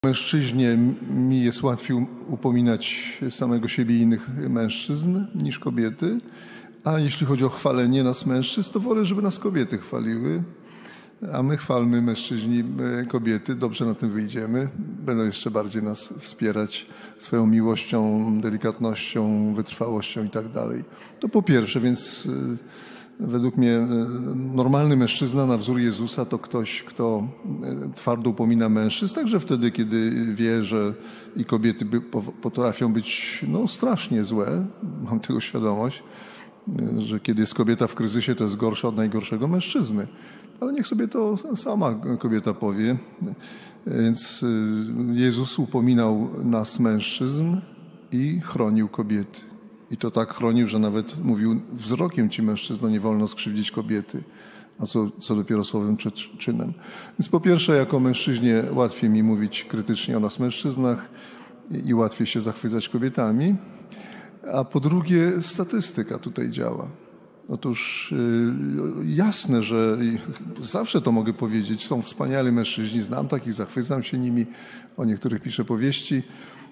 Mężczyźnie mi jest łatwiej upominać samego siebie i innych mężczyzn niż kobiety, a jeśli chodzi o chwalenie nas mężczyzn, to wolę, żeby nas kobiety chwaliły, a my chwalmy mężczyźni kobiety, dobrze na tym wyjdziemy, będą jeszcze bardziej nas wspierać swoją miłością, delikatnością, wytrwałością i tak dalej. To po pierwsze, więc według mnie normalny mężczyzna na wzór Jezusa to ktoś, kto twardo upomina mężczyzn, także wtedy, kiedy wie, że i kobiety potrafią być strasznie złe, mam tego świadomość, że kiedy jest kobieta w kryzysie, to jest gorsza od najgorszego mężczyzny. Ale niech sobie to sama kobieta powie. Więc Jezus upominał nas mężczyzn i chronił kobiety. I to tak chronił, że nawet mówił wzrokiem ci mężczyzno, nie wolno skrzywdzić kobiety, a co dopiero słowem czy czynem. Więc po pierwsze, jako mężczyźnie łatwiej mi mówić krytycznie o nas mężczyznach i łatwiej się zachwycać kobietami, a po drugie statystyka tutaj działa. Otóż jasne, że zawsze to mogę powiedzieć, są wspaniali mężczyźni, znam takich, zachwycam się nimi, o niektórych piszę powieści,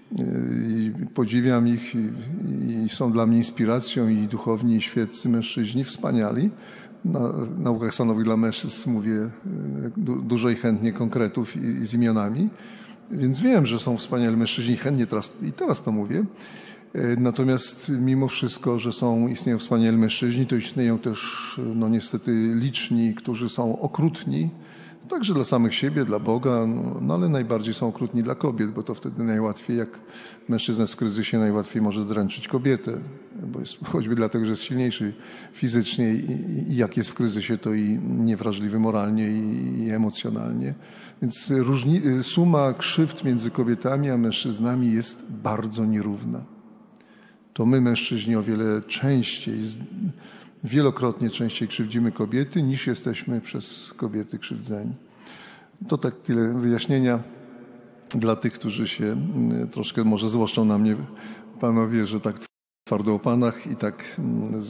i podziwiam ich i są dla mnie inspiracją i duchowni, i świeccy mężczyźni, wspaniali. Na naukach stanowych dla mężczyzn mówię dużo i chętnie konkretów i z imionami, więc wiem, że są wspaniali mężczyźni, chętnie teraz to mówię. Natomiast mimo wszystko, że istnieją wspaniali mężczyźni, to istnieją też niestety liczni, którzy są okrutni, także dla samych siebie, dla Boga, ale najbardziej są okrutni dla kobiet, bo to wtedy najłatwiej, jak mężczyzna jest w kryzysie, najłatwiej może dręczyć kobietę, bo jest choćby dlatego, że jest silniejszy fizycznie i jak jest w kryzysie, to i niewrażliwy moralnie i emocjonalnie. Więc suma krzywd między kobietami a mężczyznami jest bardzo nierówna. To my, mężczyźni, o wiele częściej, wielokrotnie częściej krzywdzimy kobiety, niż jesteśmy przez kobiety krzywdzeni. To tak tyle wyjaśnienia dla tych, którzy się troszkę może złoszczą na mnie, panowie, że tak twardo o panach i tak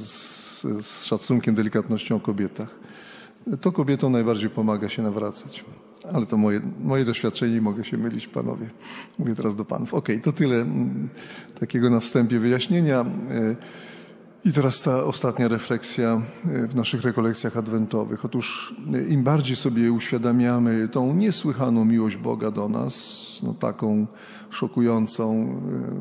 z szacunkiem, delikatnością o kobietach. To kobietom najbardziej pomaga się nawracać. Ale to moje doświadczenie i mogę się mylić, panowie. Mówię teraz do panów. Okej, to tyle takiego na wstępie wyjaśnienia. I teraz ta ostatnia refleksja w naszych rekolekcjach adwentowych. Otóż im bardziej sobie uświadamiamy tą niesłychaną miłość Boga do nas, taką szokującą,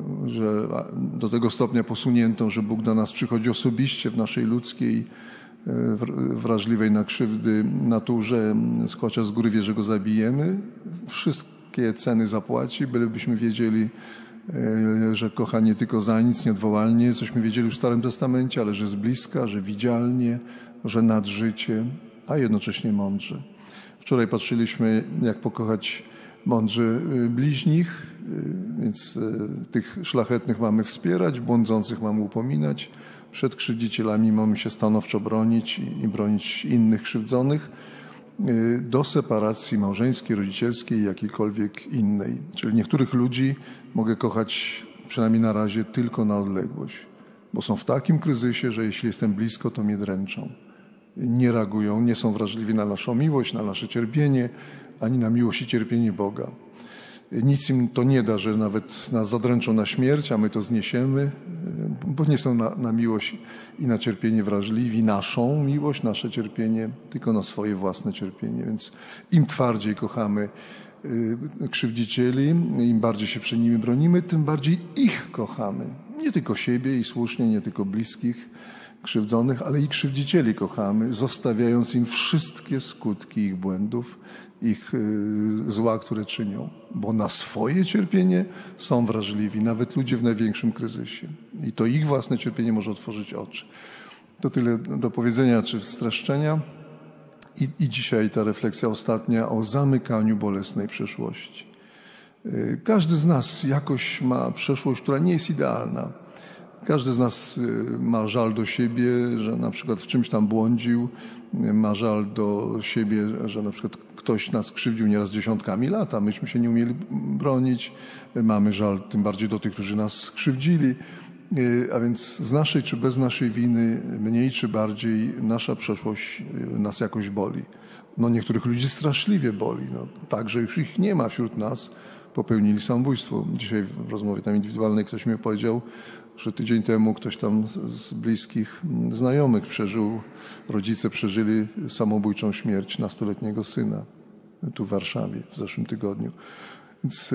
że do tego stopnia posuniętą, że Bóg do nas przychodzi osobiście w naszej ludzkiej, wrażliwej na krzywdy naturze, chociaż z góry wie, że go zabijemy, wszystkie ceny zapłaci, bylebyśmy wiedzieli, że kocha nie tylko za nic, nieodwołalnie, cośmy wiedzieli już w Starym Testamencie, ale że jest bliska, że widzialnie, że nad życie, a jednocześnie mądrze. Wczoraj patrzyliśmy, jak pokochać mądrze bliźnich, więc tych szlachetnych mamy wspierać, błądzących mamy upominać, przed krzywdzicielami mamy się stanowczo bronić i bronić innych krzywdzonych, do separacji małżeńskiej, rodzicielskiej, jakiejkolwiek innej. Czyli niektórych ludzi mogę kochać przynajmniej na razie tylko na odległość, bo są w takim kryzysie, że jeśli jestem blisko, to mnie dręczą. Nie reagują, nie są wrażliwi na naszą miłość, na nasze cierpienie, ani na miłość i cierpienie Boga. Nic im to nie da, że nawet nas zadręczą na śmierć, a my to zniesiemy, bo nie są na miłość i na cierpienie wrażliwi, naszą miłość, nasze cierpienie, tylko na swoje własne cierpienie. Więc im twardziej kochamy krzywdzicieli, im bardziej się przed nimi bronimy, tym bardziej ich kochamy. Nie tylko siebie i słusznie, nie tylko bliskich, krzywdzonych, ale i krzywdzicieli kochamy, zostawiając im wszystkie skutki ich błędów, ich zła, które czynią. Bo na swoje cierpienie są wrażliwi, nawet ludzie w największym kryzysie. I to ich własne cierpienie może otworzyć oczy. To tyle do powiedzenia czy streszczenia. I dzisiaj ta refleksja ostatnia o zamykaniu bolesnej przeszłości. Każdy z nas jakoś ma przeszłość, która nie jest idealna. Każdy z nas ma żal do siebie, że na przykład w czymś tam błądził, ma żal do siebie, że na przykład ktoś nas krzywdził nieraz dziesiątkami lat, a myśmy się nie umieli bronić. Mamy żal tym bardziej do tych, którzy nas krzywdzili. A więc z naszej czy bez naszej winy, mniej czy bardziej, nasza przeszłość nas jakoś boli. Niektórych ludzi straszliwie boli. Tak, że już ich nie ma wśród nas, popełnili samobójstwo. Dzisiaj w rozmowie tam indywidualnej ktoś mi powiedział, że tydzień temu ktoś tam z bliskich znajomych rodzice przeżyli samobójczą śmierć nastoletniego syna tu w Warszawie w zeszłym tygodniu. Więc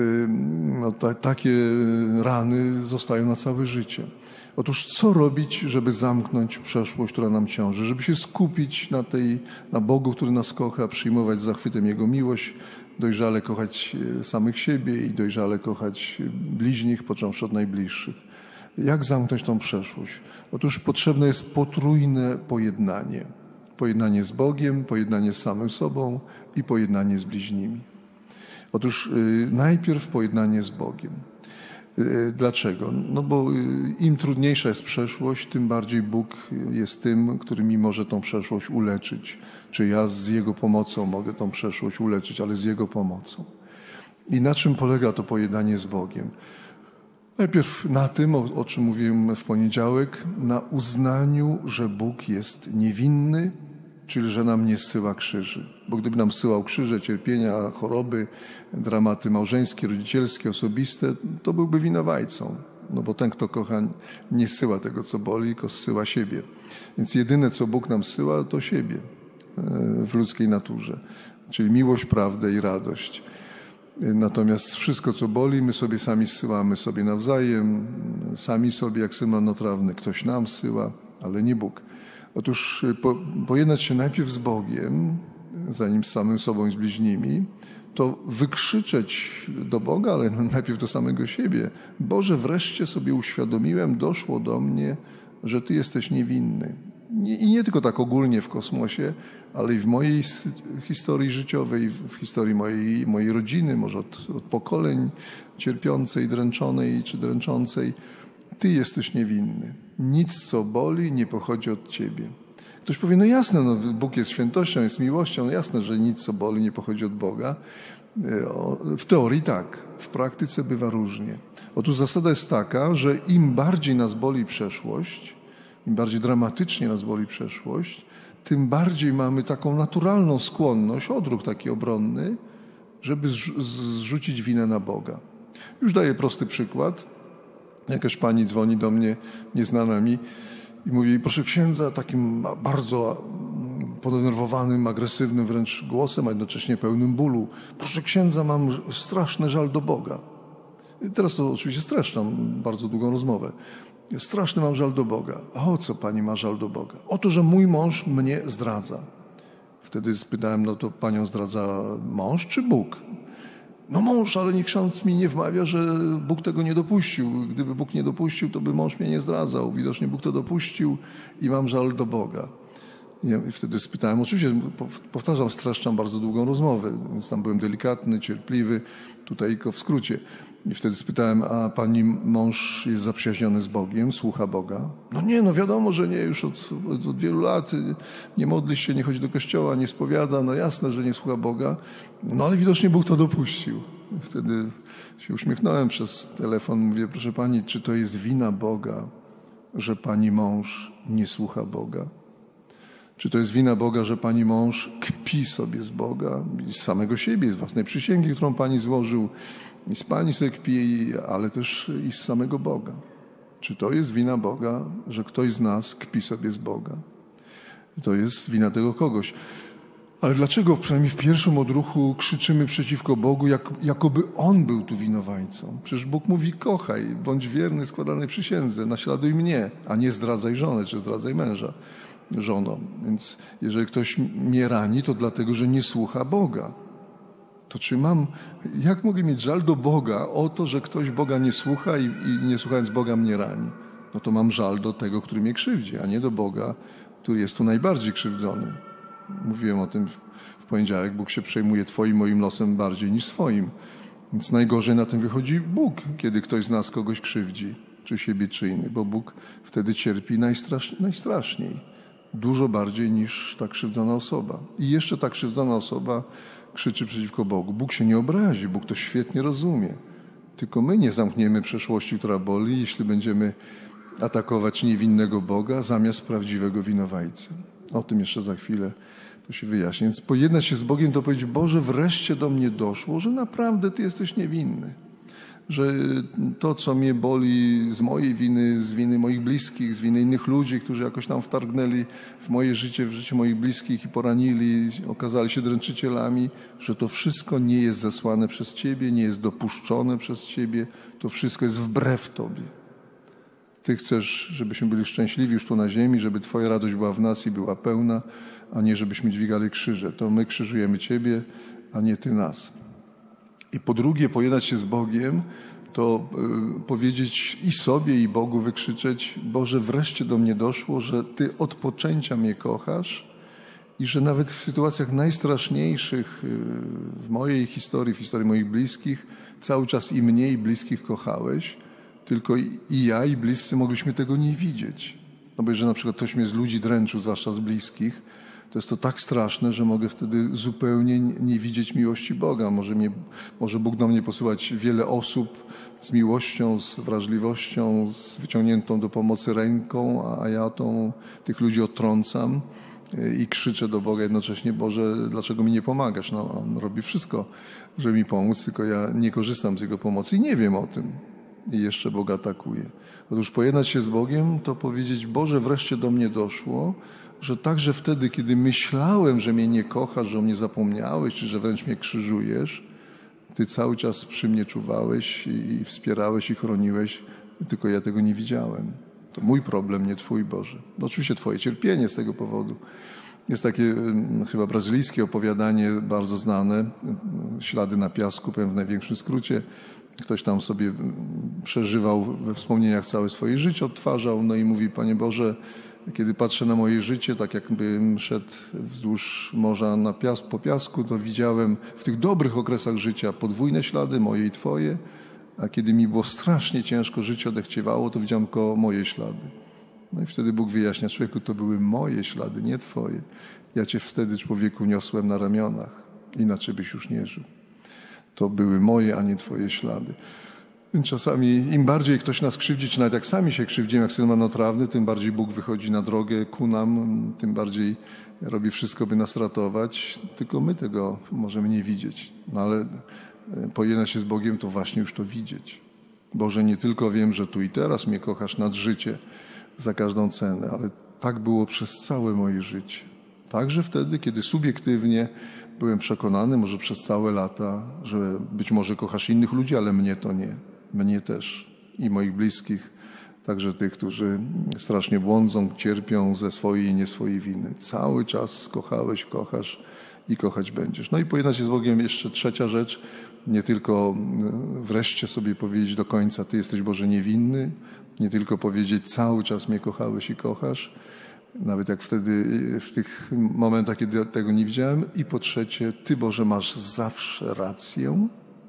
takie rany zostają na całe życie. Otóż co robić, żeby zamknąć przeszłość, która nam ciąży, żeby się skupić na Bogu, który nas kocha, przyjmować z zachwytem Jego miłość, dojrzale kochać samych siebie i dojrzale kochać bliźnich, począwszy od najbliższych. Jak zamknąć tą przeszłość? Otóż potrzebne jest potrójne pojednanie. Pojednanie z Bogiem, pojednanie z samym sobą i pojednanie z bliźnimi. Otóż najpierw pojednanie z Bogiem. Dlaczego? No bo im trudniejsza jest przeszłość, tym bardziej Bóg jest tym, który mi może tą przeszłość uleczyć. Czy ja z Jego pomocą mogę tą przeszłość uleczyć, ale z Jego pomocą. I na czym polega to pojednanie z Bogiem? Najpierw na tym, o czym mówiłem w poniedziałek, na uznaniu, że Bóg jest niewinny, czyli że nam nie zsyła krzyży. Bo gdyby nam zsyłał krzyże, cierpienia, choroby, dramaty małżeńskie, rodzicielskie, osobiste, to byłby winowajcą. No bo ten, kto kocha, nie zsyła tego, co boli, tylko zsyła siebie. Więc jedyne, co Bóg nam zsyła, to siebie w ludzkiej naturze. Czyli miłość, prawdę i radość. Natomiast wszystko, co boli, my sobie sami zsyłamy sobie nawzajem, sami sobie, jak syn marnotrawny, ktoś nam zsyła, ale nie Bóg. Otóż pojednać się najpierw z Bogiem, zanim z samym sobą i z bliźnimi, to wykrzyczeć do Boga, ale najpierw do samego siebie. Boże, wreszcie sobie uświadomiłem, doszło do mnie, że Ty jesteś niewinny. I nie tylko tak ogólnie w kosmosie, ale i w mojej historii życiowej, w historii mojej rodziny, może od pokoleń cierpiącej, dręczonej czy dręczącej. Ty jesteś niewinny. Nic, co boli, nie pochodzi od Ciebie. Ktoś powie, no jasne, no Bóg jest świętością, jest miłością, no jasne, że nic, co boli, nie pochodzi od Boga. W teorii tak, w praktyce bywa różnie. Otóż zasada jest taka, że im bardziej nas boli przeszłość, im bardziej dramatycznie nas boli przeszłość, tym bardziej mamy taką naturalną skłonność, odruch taki obronny, żeby zrzucić winę na Boga. Już daję prosty przykład. Jakaś pani dzwoni do mnie, nieznana mi, i mówi, proszę księdza, takim bardzo podenerwowanym, agresywnym wręcz głosem, a jednocześnie pełnym bólu. Proszę księdza, mam straszny żal do Boga. I teraz to oczywiście streszczam bardzo długą rozmowę. Straszny mam żal do Boga. A o co pani ma żal do Boga? O to, że mój mąż mnie zdradza. Wtedy spytałem, no to panią zdradza mąż czy Bóg? No mąż, ale niech ksiądz mi nie wmawia, że Bóg tego nie dopuścił. Gdyby Bóg nie dopuścił, to by mąż mnie nie zdradzał. Widocznie Bóg to dopuścił i mam żal do Boga. I wtedy spytałem, oczywiście powtarzam, streszczam bardzo długą rozmowę, więc tam byłem delikatny, cierpliwy, tutaj tylko w skrócie. I wtedy spytałem, a pani mąż jest zaprzyjaźniony z Bogiem, słucha Boga? No nie, no wiadomo, że nie, już od wielu lat nie modli się, nie chodzi do kościoła, nie spowiada, no jasne, że nie słucha Boga, no ale widocznie Bóg to dopuścił. Wtedy się uśmiechnąłem przez telefon, mówię, proszę pani, czy to jest wina Boga, że pani mąż nie słucha Boga? Czy to jest wina Boga, że pani mąż kpi sobie z Boga i z samego siebie, z własnej przysięgi, którą pani złożył, i z pani sobie kpi, ale też i z samego Boga? Czy to jest wina Boga, że ktoś z nas kpi sobie z Boga? To jest wina tego kogoś. Ale dlaczego przynajmniej w pierwszym odruchu krzyczymy przeciwko Bogu, jakoby On był tu winowajcą? Przecież Bóg mówi, kochaj, bądź wierny składanej przysiędze, naśladuj mnie, a nie zdradzaj żonę, czy zdradzaj męża żoną. Więc jeżeli ktoś mnie rani, to dlatego, że nie słucha Boga. To czy jak mogę mieć żal do Boga o to, że ktoś Boga nie słucha i nie słuchając Boga mnie rani? No to mam żal do tego, który mnie krzywdzi, a nie do Boga, który jest tu najbardziej krzywdzony. Mówiłem o tym w poniedziałek. Bóg się przejmuje twoim, moim losem bardziej niż swoim. Więc najgorzej na tym wychodzi Bóg, kiedy ktoś z nas kogoś krzywdzi, czy siebie, czy innych, bo Bóg wtedy cierpi najstraszniej. Dużo bardziej niż ta krzywdzona osoba. I jeszcze ta krzywdzona osoba krzyczy przeciwko Bogu. Bóg się nie obrazi, Bóg to świetnie rozumie. Tylko my nie zamkniemy przeszłości, która boli, jeśli będziemy atakować niewinnego Boga zamiast prawdziwego winowajcy. O tym jeszcze za chwilę To się wyjaśni. Więc pojednać się z Bogiem to powiedzieć: Boże, wreszcie do mnie doszło, że naprawdę Ty jesteś niewinny. Że to, co mnie boli z mojej winy, z winy moich bliskich, z winy innych ludzi, którzy jakoś tam wtargnęli w moje życie, w życie moich bliskich i poranili, okazali się dręczycielami, że to wszystko nie jest zesłane przez Ciebie, nie jest dopuszczone przez Ciebie, to wszystko jest wbrew Tobie. Ty chcesz, żebyśmy byli szczęśliwi już tu na ziemi, żeby Twoja radość była w nas i była pełna, a nie żebyśmy dźwigali krzyże. To my krzyżujemy Ciebie, a nie Ty nas. I po drugie, pojednać się z Bogiem, to powiedzieć i sobie, i Bogu wykrzyczeć: Boże, wreszcie do mnie doszło, że Ty od poczęcia mnie kochasz i że nawet w sytuacjach najstraszniejszych w mojej historii, w historii moich bliskich, cały czas i mnie, i bliskich kochałeś, tylko i ja, i bliscy mogliśmy tego nie widzieć. No bo jeżeli na przykład ktoś mnie z ludzi dręczył, zwłaszcza z bliskich, to jest to tak straszne, że mogę wtedy zupełnie nie widzieć miłości Boga. Może Bóg do mnie posyłać wiele osób z miłością, z wrażliwością, z wyciągniętą do pomocy ręką, a ja tych ludzi odtrącam i krzyczę do Boga jednocześnie: Boże, dlaczego mi nie pomagasz? No, On robi wszystko, żeby mi pomóc, tylko ja nie korzystam z Jego pomocy i nie wiem o tym. I jeszcze Boga atakuję. Otóż pojednać się z Bogiem to powiedzieć: Boże, wreszcie do mnie doszło, że także wtedy, kiedy myślałem, że mnie nie kochasz, że o mnie zapomniałeś, czy że wręcz mnie krzyżujesz, Ty cały czas przy mnie czuwałeś i wspierałeś i chroniłeś, tylko ja tego nie widziałem. To mój problem, nie Twój, Boże. No oczywiście Twoje cierpienie z tego powodu. Jest takie chyba brazylijskie opowiadanie, bardzo znane, Ślady na piasku, powiem w największym skrócie. Ktoś tam sobie przeżywał we wspomnieniach całe swoje życie, odtwarzał, no i mówi: Panie Boże, kiedy patrzę na moje życie, tak jakbym szedł wzdłuż morza po piasku, to widziałem w tych dobrych okresach życia podwójne ślady, moje i Twoje, a kiedy mi było strasznie ciężko, życie odechciewało, to widziałem tylko moje ślady. No i wtedy Bóg wyjaśnia: człowieku, to były moje ślady, nie Twoje. Ja Cię wtedy, człowieku, niosłem na ramionach, inaczej byś już nie żył. To były moje, a nie Twoje ślady. Więc czasami im bardziej ktoś nas krzywdzi, czy nawet jak sami się krzywdzimy, jak syn marnotrawny, tym bardziej Bóg wychodzi na drogę ku nam, tym bardziej robi wszystko, by nas ratować. Tylko my tego możemy nie widzieć. No ale pojednać się z Bogiem to właśnie już to widzieć. Boże, nie tylko wiem, że tu i teraz mnie kochasz nad życie za każdą cenę, ale tak było przez całe moje życie. Także wtedy, kiedy subiektywnie byłem przekonany, może przez całe lata, że być może kochasz innych ludzi, ale mnie to nie. Mnie też i moich bliskich, także tych, którzy strasznie błądzą, cierpią ze swojej i nie swojej winy. Cały czas kochałeś, kochasz i kochać będziesz. No i pojednać się z Bogiem jeszcze trzecia rzecz, nie tylko wreszcie sobie powiedzieć do końca: Ty jesteś, Boże, niewinny, nie tylko powiedzieć: cały czas mnie kochałeś i kochasz, nawet jak wtedy, w tych momentach, kiedy tego nie widziałem. I po trzecie: Ty, Boże, masz zawsze rację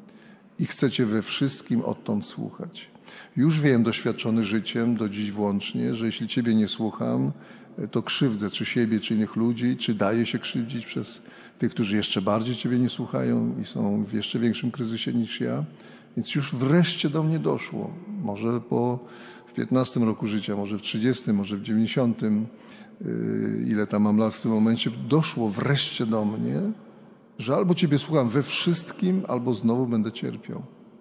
i chcę Cię we wszystkim odtąd słuchać. Już wiem, doświadczony życiem, do dziś włącznie, że jeśli Ciebie nie słucham, to krzywdzę czy siebie, czy innych ludzi, czy daję się krzywdzić przez tych, którzy jeszcze bardziej Ciebie nie słuchają i są w jeszcze większym kryzysie niż ja. Więc już wreszcie do mnie doszło. Może w 15 roku życia, może w 30, może w 90, ile tam mam lat w tym momencie, doszło wreszcie do mnie, że albo Ciebie słucham we wszystkim, albo znowu będę cierpiał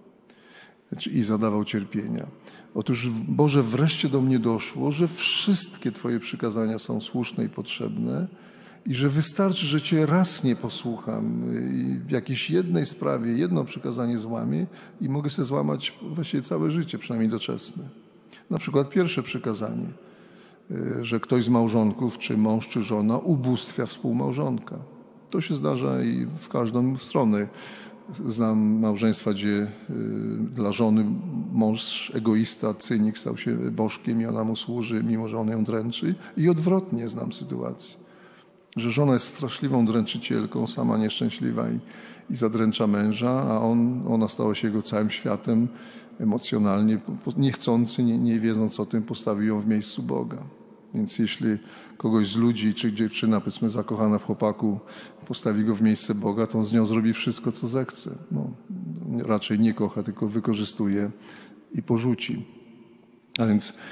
i zadawał cierpienia. Otóż, Boże, wreszcie do mnie doszło, że wszystkie Twoje przykazania są słuszne i potrzebne i że wystarczy, że Cię raz nie posłucham i w jakiejś jednej sprawie jedno przykazanie złamię i mogę sobie złamać właściwie całe życie, przynajmniej doczesne. Na przykład pierwsze przykazanie, że ktoś z małżonków, czy mąż, czy żona ubóstwia współmałżonka. To się zdarza i w każdą stronę. Znam małżeństwa, gdzie dla żony mąż egoista, cynik stał się bożkiem i ona mu służy, mimo że on ją dręczy. I odwrotnie znam sytuację, że żona jest straszliwą dręczycielką, sama nieszczęśliwa i zadręcza męża, a ona stała się jego całym światem emocjonalnie, niechcący, nie wiedząc o tym, postawił ją w miejscu Boga. Więc jeśli kogoś z ludzi, czy dziewczyna, powiedzmy, zakochana w chłopaku, postawi go w miejsce Boga, to on z nią zrobi wszystko, co zechce. No, raczej nie kocha, tylko wykorzystuje i porzuci. A więc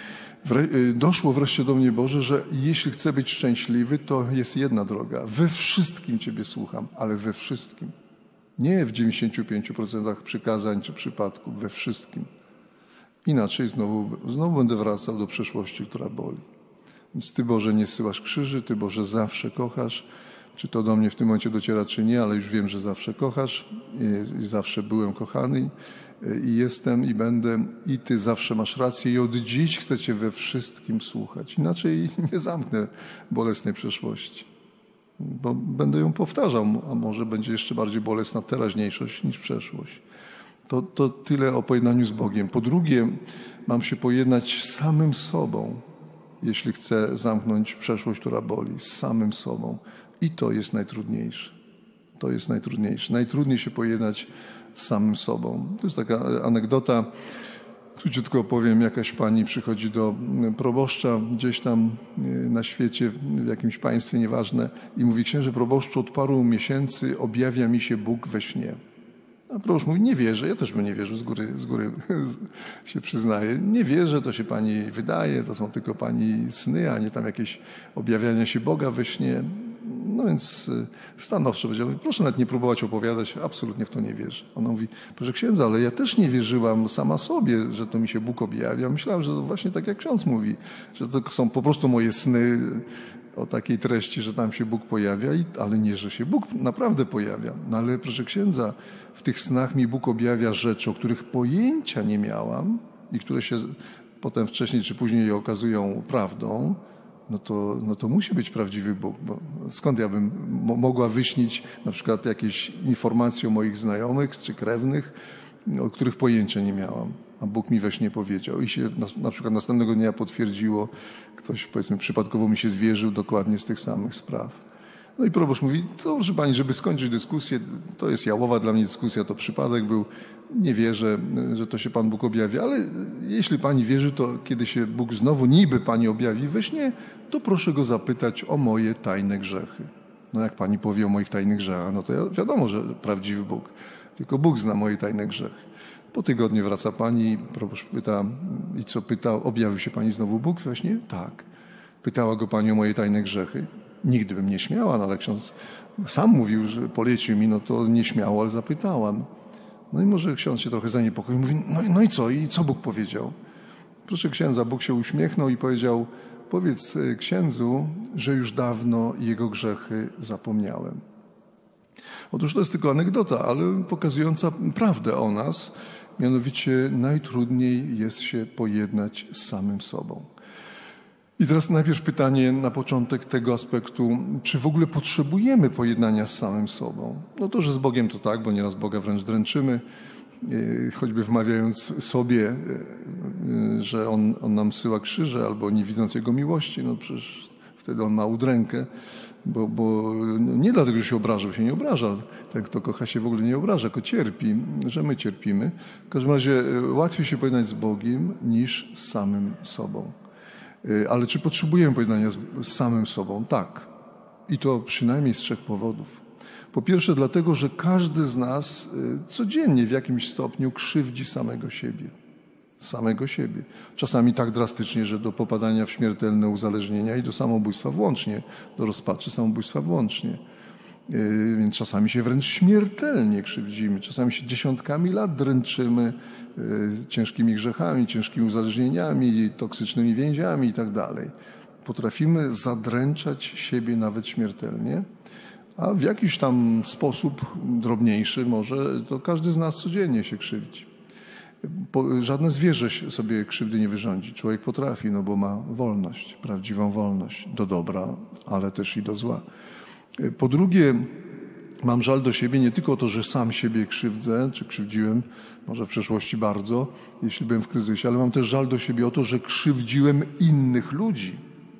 Doszło wreszcie do mnie, Boże, że jeśli chcę być szczęśliwy, to jest jedna droga. We wszystkim Ciebie słucham, ale we wszystkim. Nie w 95% przykazań czy przypadków, we wszystkim. Inaczej znowu będę wracał do przeszłości, która boli. Więc Ty, Boże, nie zsyłasz krzyży, Ty, Boże, zawsze kochasz. Czy to do mnie w tym momencie dociera, czy nie, ale już wiem, że zawsze kochasz i zawsze byłem kochany i jestem i będę i Ty zawsze masz rację i od dziś chcę Cię we wszystkim słuchać. Inaczej nie zamknę bolesnej przeszłości, bo będę ją powtarzał, a może będzie jeszcze bardziej bolesna teraźniejszość niż przeszłość. To tyle o pojednaniu z Bogiem. Po drugie, mam się pojednać z samym sobą, jeśli chcę zamknąć przeszłość, która boli, z samym sobą. I to jest najtrudniejsze. To jest najtrudniejsze. Najtrudniej się pojednać z samym sobą. To jest taka anegdota, króciutko opowiem. Jakaś pani przychodzi do proboszcza gdzieś tam na świecie, w jakimś państwie, nieważne, i mówi: księże proboszczu, od paru miesięcy objawia mi się Bóg we śnie. A proboszcz mówi: nie wierzę. Ja też bym nie wierzył, z góry się przyznaję. Nie wierzę, to się pani wydaje, to są tylko pani sny, a nie tam jakieś objawiania się Boga we śnie. No więc stanowczo powiedział: proszę nawet nie próbować opowiadać, absolutnie w to nie wierzę. Ona mówi: proszę księdza, ale ja też nie wierzyłam sama sobie, że to mi się Bóg objawia. Myślałam, że to właśnie tak jak ksiądz mówi, że to są po prostu moje sny o takiej treści, że tam się Bóg pojawia, ale nie, że się Bóg naprawdę pojawia. No ale proszę księdza, w tych snach mi Bóg objawia rzeczy, o których pojęcia nie miałam i które się potem wcześniej czy później okazują prawdą. No to musi być prawdziwy Bóg, bo skąd ja bym mogła wyśnić na przykład jakieś informacje o moich znajomych czy krewnych, o których pojęcia nie miałam, a Bóg mi we śnie powiedział i się na przykład następnego dnia potwierdziło, ktoś powiedzmy przypadkowo mi się zwierzył dokładnie z tych samych spraw. No i proboszcz mówi: to proszę pani, żeby skończyć dyskusję, to jest jałowa dla mnie dyskusja, to przypadek był, nie wierzę, że to się Pan Bóg objawi, ale jeśli pani wierzy, to kiedy się Bóg znowu niby pani objawi we śnie, to proszę go zapytać o moje tajne grzechy. No jak pani powie o moich tajnych grzechach, no to wiadomo, że prawdziwy Bóg, tylko Bóg zna moje tajne grzechy. Po tygodniu wraca pani, proboszcz pyta: i co pyta? Objawił się pani znowu Bóg we śnie? Tak. Pytała go pani o moje tajne grzechy? Nigdy bym nie śmiała, no ale ksiądz sam mówił, że polecił mi, no to nie śmiało, ale zapytałam. No i może ksiądz się trochę zaniepokoił. Mówi: no i co? I co Bóg powiedział? Proszę księdza, Bóg się uśmiechnął i powiedział: powiedz księdzu, że już dawno jego grzechy zapomniałem. Otóż to jest tylko anegdota, ale pokazująca prawdę o nas. Mianowicie najtrudniej jest się pojednać z samym sobą. I teraz najpierw pytanie na początek tego aspektu, czy w ogóle potrzebujemy pojednania z samym sobą? No to, że z Bogiem to tak, bo nieraz Boga wręcz dręczymy, choćby wmawiając sobie, że On nam syła krzyże, albo nie widząc Jego miłości, no przecież wtedy On ma udrękę, bo nie dlatego, że się obraża, bo się nie obraża. Ten, kto kocha, się w ogóle nie obraża, tylko cierpi, że my cierpimy. W każdym razie łatwiej się pojednać z Bogiem niż z samym sobą. Ale czy potrzebujemy pojednania z samym sobą? Tak. I to przynajmniej z 3 powodów. Po pierwsze dlatego, że każdy z nas codziennie w jakimś stopniu krzywdzi samego siebie. Samego siebie. Czasami tak drastycznie, że do popadania w śmiertelne uzależnienia i do samobójstwa włącznie, do rozpaczy samobójstwa włącznie. Więc czasami się wręcz śmiertelnie krzywdzimy, czasami się dziesiątkami lat dręczymy ciężkimi grzechami, ciężkimi uzależnieniami, toksycznymi więziami i tak dalej. Potrafimy zadręczać siebie nawet śmiertelnie, a w jakiś tam sposób drobniejszy może to każdy z nas codziennie się krzywdzi. Żadne zwierzę sobie krzywdy nie wyrządzi. Człowiek potrafi, no bo ma wolność, prawdziwą wolność do dobra, ale też i do zła. Po drugie, mam żal do siebie nie tylko o to, że sam siebie krzywdzę, czy krzywdziłem, może w przeszłości bardzo, jeśli byłem w kryzysie, ale mam też żal do siebie o to, że krzywdziłem innych ludzi.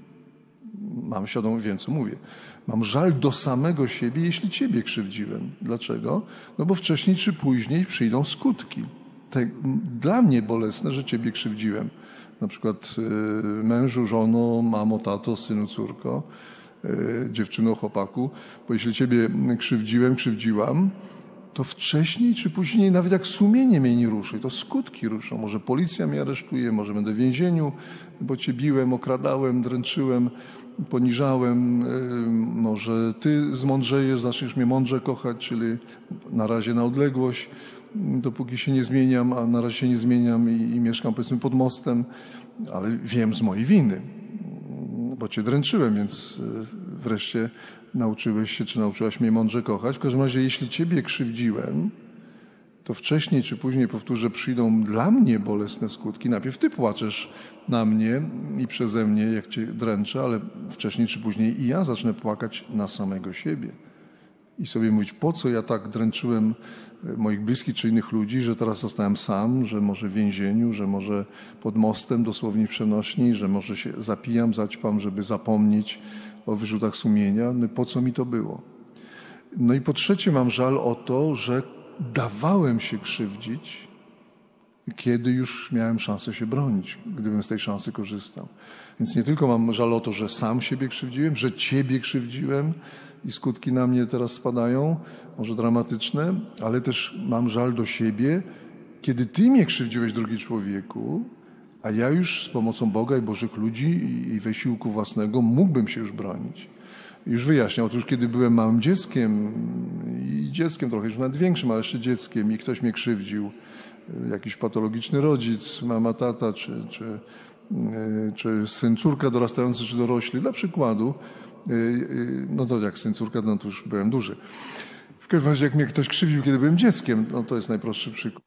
Mam świadomość, wiem co mówię. Mam żal do samego siebie, jeśli ciebie krzywdziłem. Dlaczego? No bo wcześniej czy później przyjdą skutki. Dla mnie bolesne, że ciebie krzywdziłem. Na przykład mężu, żono, mamo, tato, synu, córko, dziewczyno, chłopaku. Bo jeśli ciebie krzywdziłem, krzywdziłam, to wcześniej czy później, nawet jak sumienie mnie nie ruszy, to skutki ruszą. Może policja mnie aresztuje, może będę w więzieniu, bo cię biłem, okradałem, dręczyłem, poniżałem. Może ty zmądrzejesz, zaczniesz mnie mądrze kochać, czyli na razie na odległość, dopóki się nie zmieniam, a na razie się nie zmieniam i mieszkam, powiedzmy, pod mostem, ale wiem z mojej winy, bo cię dręczyłem, więc wreszcie nauczyłeś się, czy nauczyłaś mnie mądrze kochać. W każdym razie, jeśli ciebie krzywdziłem, to wcześniej czy później, powtórzę, przyjdą dla mnie bolesne skutki. Najpierw ty płaczesz na mnie i przeze mnie, jak cię dręczę, ale wcześniej czy później i ja zacznę płakać na samego siebie. I sobie mówić, po co ja tak dręczyłem moich bliskich czy innych ludzi, że teraz zostałem sam, że może w więzieniu, że może pod mostem, dosłownie przenośni, że może się zapijam, zaćpam, żeby zapomnieć o wyrzutach sumienia. No po co mi to było? No i po trzecie mam żal o to, że dawałem się krzywdzić, kiedy już miałem szansę się bronić, gdybym z tej szansy korzystał. Więc nie tylko mam żal o to, że sam siebie krzywdziłem, że ciebie krzywdziłem i skutki na mnie teraz spadają, może dramatyczne, ale też mam żal do siebie, kiedy ty mnie krzywdziłeś, drogi człowieku, a ja już z pomocą Boga i Bożych ludzi i wysiłku własnego mógłbym się już bronić. Już wyjaśniam. Otóż kiedy byłem małym dzieckiem i dzieckiem trochę już nawet większym, ale jeszcze dzieckiem i ktoś mnie krzywdził, jakiś patologiczny rodzic, mama, tata, czy syn, córka dorastający, czy dorośli, dla przykładu, no to jak syn, córka, no to już byłem duży. W każdym razie jak mnie ktoś krzywdził, kiedy byłem dzieckiem, no to jest najprostszy przykład.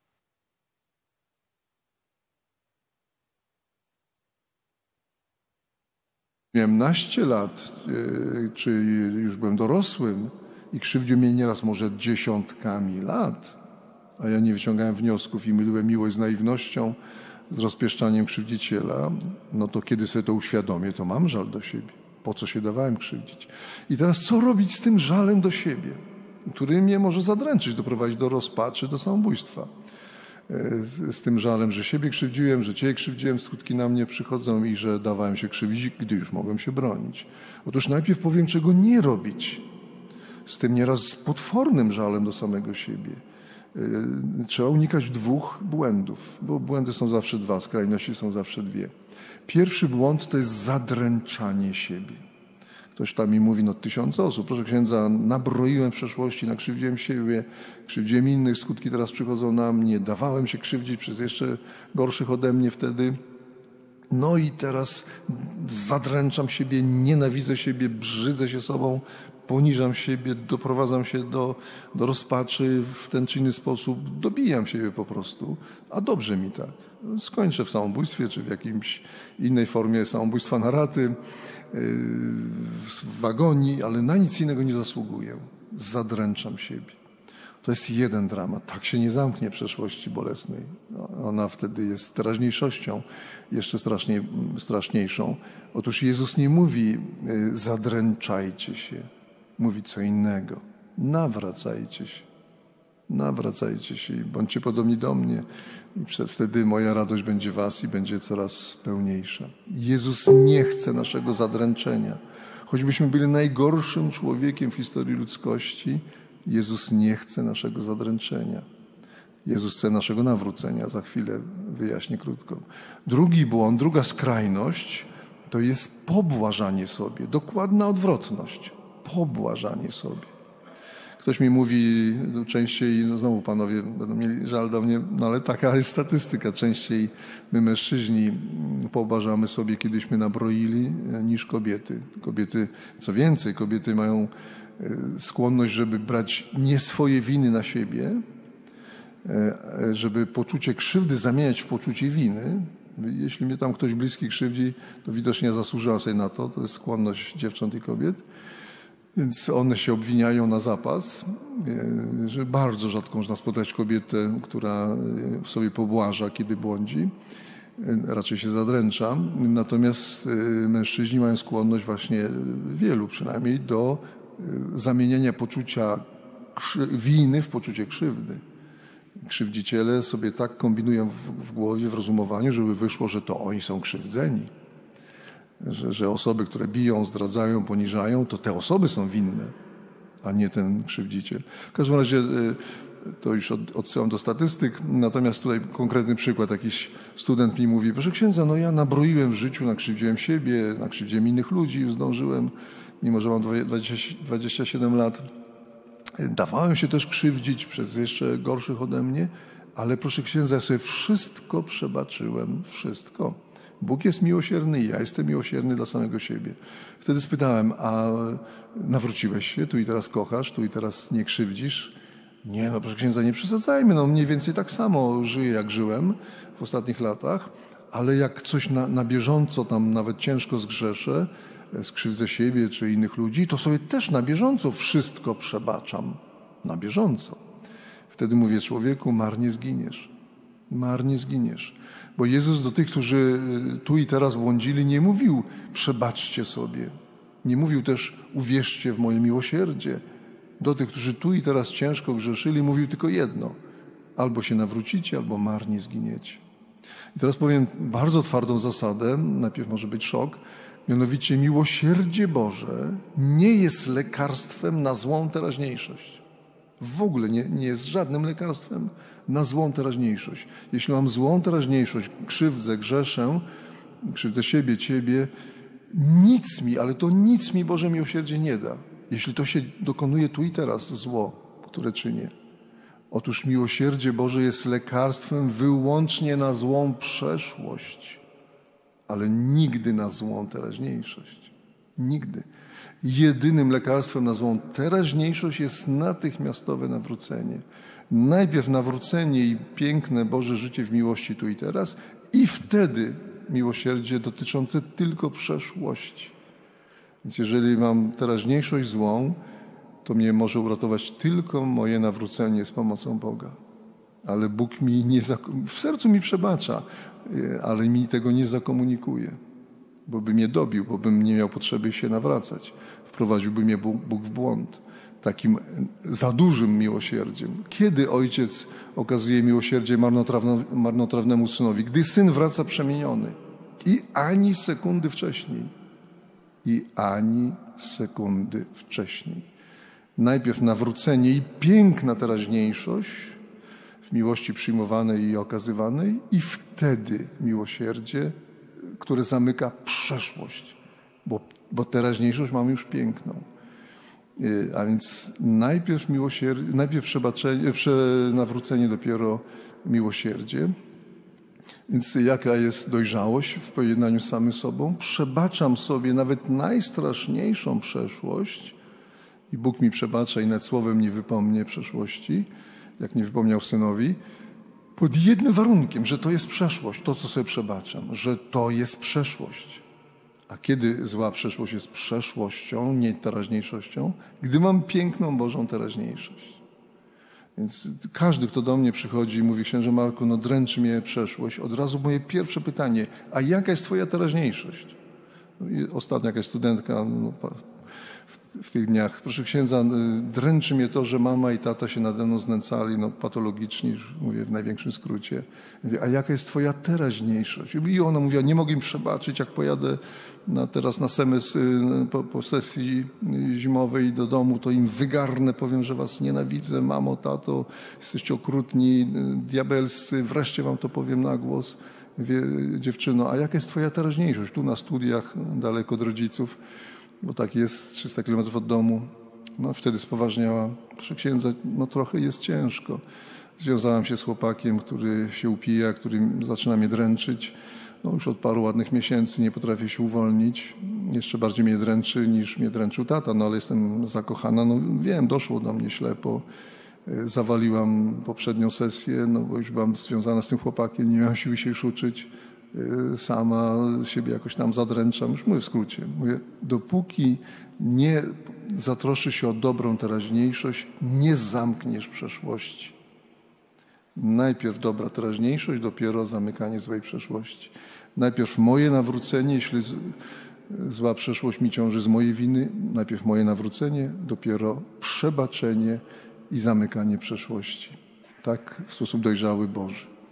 Miałem naście lat, czy już byłem dorosłym i krzywdził mnie nieraz może dziesiątkami lat, a ja nie wyciągałem wniosków i myliłem miłość z naiwnością, z rozpieszczaniem krzywdziciela, no to kiedy sobie to uświadomię, to mam żal do siebie. Po co się dawałem krzywdzić? I teraz co robić z tym żalem do siebie, który mnie może zadręczyć, doprowadzić do rozpaczy, do samobójstwa? Z tym żalem, że siebie krzywdziłem, że ciebie krzywdziłem, skutki na mnie przychodzą i że dawałem się krzywdzić, gdy już mogłem się bronić. Otóż najpierw powiem, czego nie robić. Z tym nieraz potwornym żalem do samego siebie. Trzeba unikać dwóch błędów, bo błędy są zawsze dwa, skrajności są zawsze dwie. Pierwszy błąd to jest zadręczanie siebie. Ktoś tam mi mówi, no 1000 osób, proszę księdza, nabroiłem w przeszłości, nakrzywdziłem siebie, krzywdziłem innych, skutki teraz przychodzą na mnie, dawałem się krzywdzić przez jeszcze gorszych ode mnie wtedy. No i teraz zadręczam siebie, nienawidzę siebie, brzydzę się sobą, poniżam siebie, doprowadzam się do rozpaczy w ten czy inny sposób, dobijam siebie po prostu, a dobrze mi tak. Skończę w samobójstwie, czy w jakiejś innej formie samobójstwa na raty, w agonii, ale na nic innego nie zasługuję. Zadręczam siebie. To jest jeden dramat. Tak się nie zamknie przeszłości bolesnej. Ona wtedy jest teraźniejszością, jeszcze straszniejszą. Otóż Jezus nie mówi zadręczajcie się. Mówi co innego. Nawracajcie się. Nawracajcie się i bądźcie podobni do mnie. I wtedy moja radość będzie was i będzie coraz pełniejsza. Jezus nie chce naszego zadręczenia. Choćbyśmy byli najgorszym człowiekiem w historii ludzkości, Jezus nie chce naszego zadręczenia. Jezus chce naszego nawrócenia. Za chwilę wyjaśnię krótko. Drugi błąd, druga skrajność to jest pobłażanie sobie. Dokładna odwrotność. Pobłażanie sobie. Ktoś mi mówi częściej, no znowu panowie będą mieli żal do mnie, no ale taka jest statystyka. Częściej my mężczyźni pobłażamy sobie, kiedyśmy nabroili, niż kobiety. Kobiety, co więcej, kobiety mają skłonność, żeby brać nie swoje winy na siebie, żeby poczucie krzywdy zamieniać w poczucie winy. Jeśli mnie tam ktoś bliski krzywdzi, to widocznie zasłużyła sobie na to. To jest skłonność dziewcząt i kobiet. Więc one się obwiniają na zapas, że bardzo rzadko można spotkać kobietę, która sobie pobłaża, kiedy błądzi. Raczej się zadręcza. Natomiast mężczyźni mają skłonność właśnie, wielu przynajmniej, do zamieniania poczucia winy w poczucie krzywdy. Krzywdziciele sobie tak kombinują w głowie, w rozumowaniu, żeby wyszło, że to oni są krzywdzeni. Że osoby, które biją, zdradzają, poniżają, to te osoby są winne, a nie ten krzywdziciel. W każdym razie to już odsyłam do statystyk. Natomiast tutaj konkretny przykład. Jakiś student mi mówi, proszę księdza, no ja nabroiłem w życiu, nakrzywdziłem siebie, nakrzywdziłem innych ludzi, już zdążyłem, mimo że mam 27 lat. Dawałem się też krzywdzić przez jeszcze gorszych ode mnie, ale proszę księdza, ja sobie wszystko przebaczyłem, wszystko. Bóg jest miłosierny i ja jestem miłosierny dla samego siebie. Wtedy spytałem, a nawróciłeś się, tu i teraz kochasz, tu i teraz nie krzywdzisz? Nie, no proszę księdza, nie przesadzajmy, no mniej więcej tak samo żyję, jak żyłem w ostatnich latach, ale jak coś na bieżąco tam nawet ciężko zgrzeszę, skrzywdzę siebie czy innych ludzi, to sobie też na bieżąco wszystko przebaczam. Na bieżąco. Wtedy mówię, człowieku, marnie zginiesz. Marnie zginiesz. Bo Jezus do tych, którzy tu i teraz błądzili, nie mówił, przebaczcie sobie. Nie mówił też, uwierzcie w moje miłosierdzie. Do tych, którzy tu i teraz ciężko grzeszyli, mówił tylko jedno. Albo się nawrócicie, albo marnie zginiecie. I teraz powiem bardzo twardą zasadę, najpierw może być szok, mianowicie miłosierdzie Boże nie jest lekarstwem na złą teraźniejszość. W ogóle nie jest żadnym lekarstwem na złą teraźniejszość. Jeśli mam złą teraźniejszość, krzywdzę, grzeszę, krzywdzę siebie, Ciebie, nic mi, ale to nic mi Boże miłosierdzie nie da. Jeśli to się dokonuje tu i teraz, zło, które czynię. Otóż miłosierdzie Boże jest lekarstwem wyłącznie na złą przeszłość, ale nigdy na złą teraźniejszość. Nigdy. Jedynym lekarstwem na złą teraźniejszość jest natychmiastowe nawrócenie. Najpierw nawrócenie i piękne Boże życie w miłości tu i teraz i wtedy miłosierdzie dotyczące tylko przeszłości. Więc jeżeli mam teraźniejszość złą, to mnie może uratować tylko moje nawrócenie z pomocą Boga. Ale Bóg mi w sercu mi przebacza, ale mi tego nie zakomunikuje, bo by mnie dobił, bo bym nie miał potrzeby się nawracać. Wprowadziłby mnie Bóg w błąd. Takim za dużym miłosierdziem. Kiedy ojciec okazuje miłosierdzie marnotrawnemu synowi? Gdy syn wraca przemieniony. I ani sekundy wcześniej. I ani sekundy wcześniej. Najpierw nawrócenie i piękna teraźniejszość w miłości przyjmowanej i okazywanej i wtedy miłosierdzie, które zamyka przeszłość, bo teraźniejszość mamy już piękną. A więc najpierw nawrócenie, dopiero miłosierdzie. Więc jaka jest dojrzałość w pojednaniu z samym sobą? Przebaczam sobie nawet najstraszniejszą przeszłość i Bóg mi przebacza i nad słowem nie wypomnie przeszłości, jak nie wypomniał synowi, pod jednym warunkiem, że to jest przeszłość, to co sobie przebaczam, że to jest przeszłość. A kiedy zła przeszłość jest przeszłością, nie teraźniejszością? Gdy mam piękną Bożą teraźniejszość. Więc każdy, kto do mnie przychodzi i mówi, księże Marku, no dręczy mnie przeszłość, od razu moje pierwsze pytanie, a jaka jest twoja teraźniejszość? Ostatnio jakaś studentka w tych dniach, proszę księdza, dręczy mnie to, że mama i tata się nade mną znęcali, patologiczni, już mówię w największym skrócie. Mówię, a jaka jest twoja teraźniejszość? I ona mówiła, nie mogę im przebaczyć, jak pojadę teraz na semestr po sesji zimowej do domu, to im wygarnę, powiem, że was nienawidzę, mamo, tato, jesteście okrutni, diabelscy, wreszcie wam to powiem na głos. Mówię, dziewczyno, a jaka jest twoja teraźniejszość? Tu na studiach, daleko od rodziców, bo tak jest, 300 kilometrów od domu. Wtedy spoważniała. Proszę księdza, trochę jest ciężko. Związałem się z chłopakiem, który się upija, który zaczyna mnie dręczyć. Już od paru ładnych miesięcy nie potrafię się uwolnić. Jeszcze bardziej mnie dręczy niż mnie dręczył tata, ale jestem zakochana. Wiem, doszło do mnie ślepo. Zawaliłam poprzednią sesję, bo już byłam związana z tym chłopakiem, nie miałam siły się już uczyć. Sama siebie jakoś tam zadręczam. Już mówię w skrócie. Mówię, dopóki nie zatroszysz się o dobrą teraźniejszość, nie zamkniesz przeszłości. Najpierw dobra teraźniejszość, dopiero zamykanie złej przeszłości. Najpierw moje nawrócenie, jeśli zła przeszłość mi ciąży z mojej winy, najpierw moje nawrócenie, dopiero przebaczenie i zamykanie przeszłości. Tak w sposób dojrzały Boży.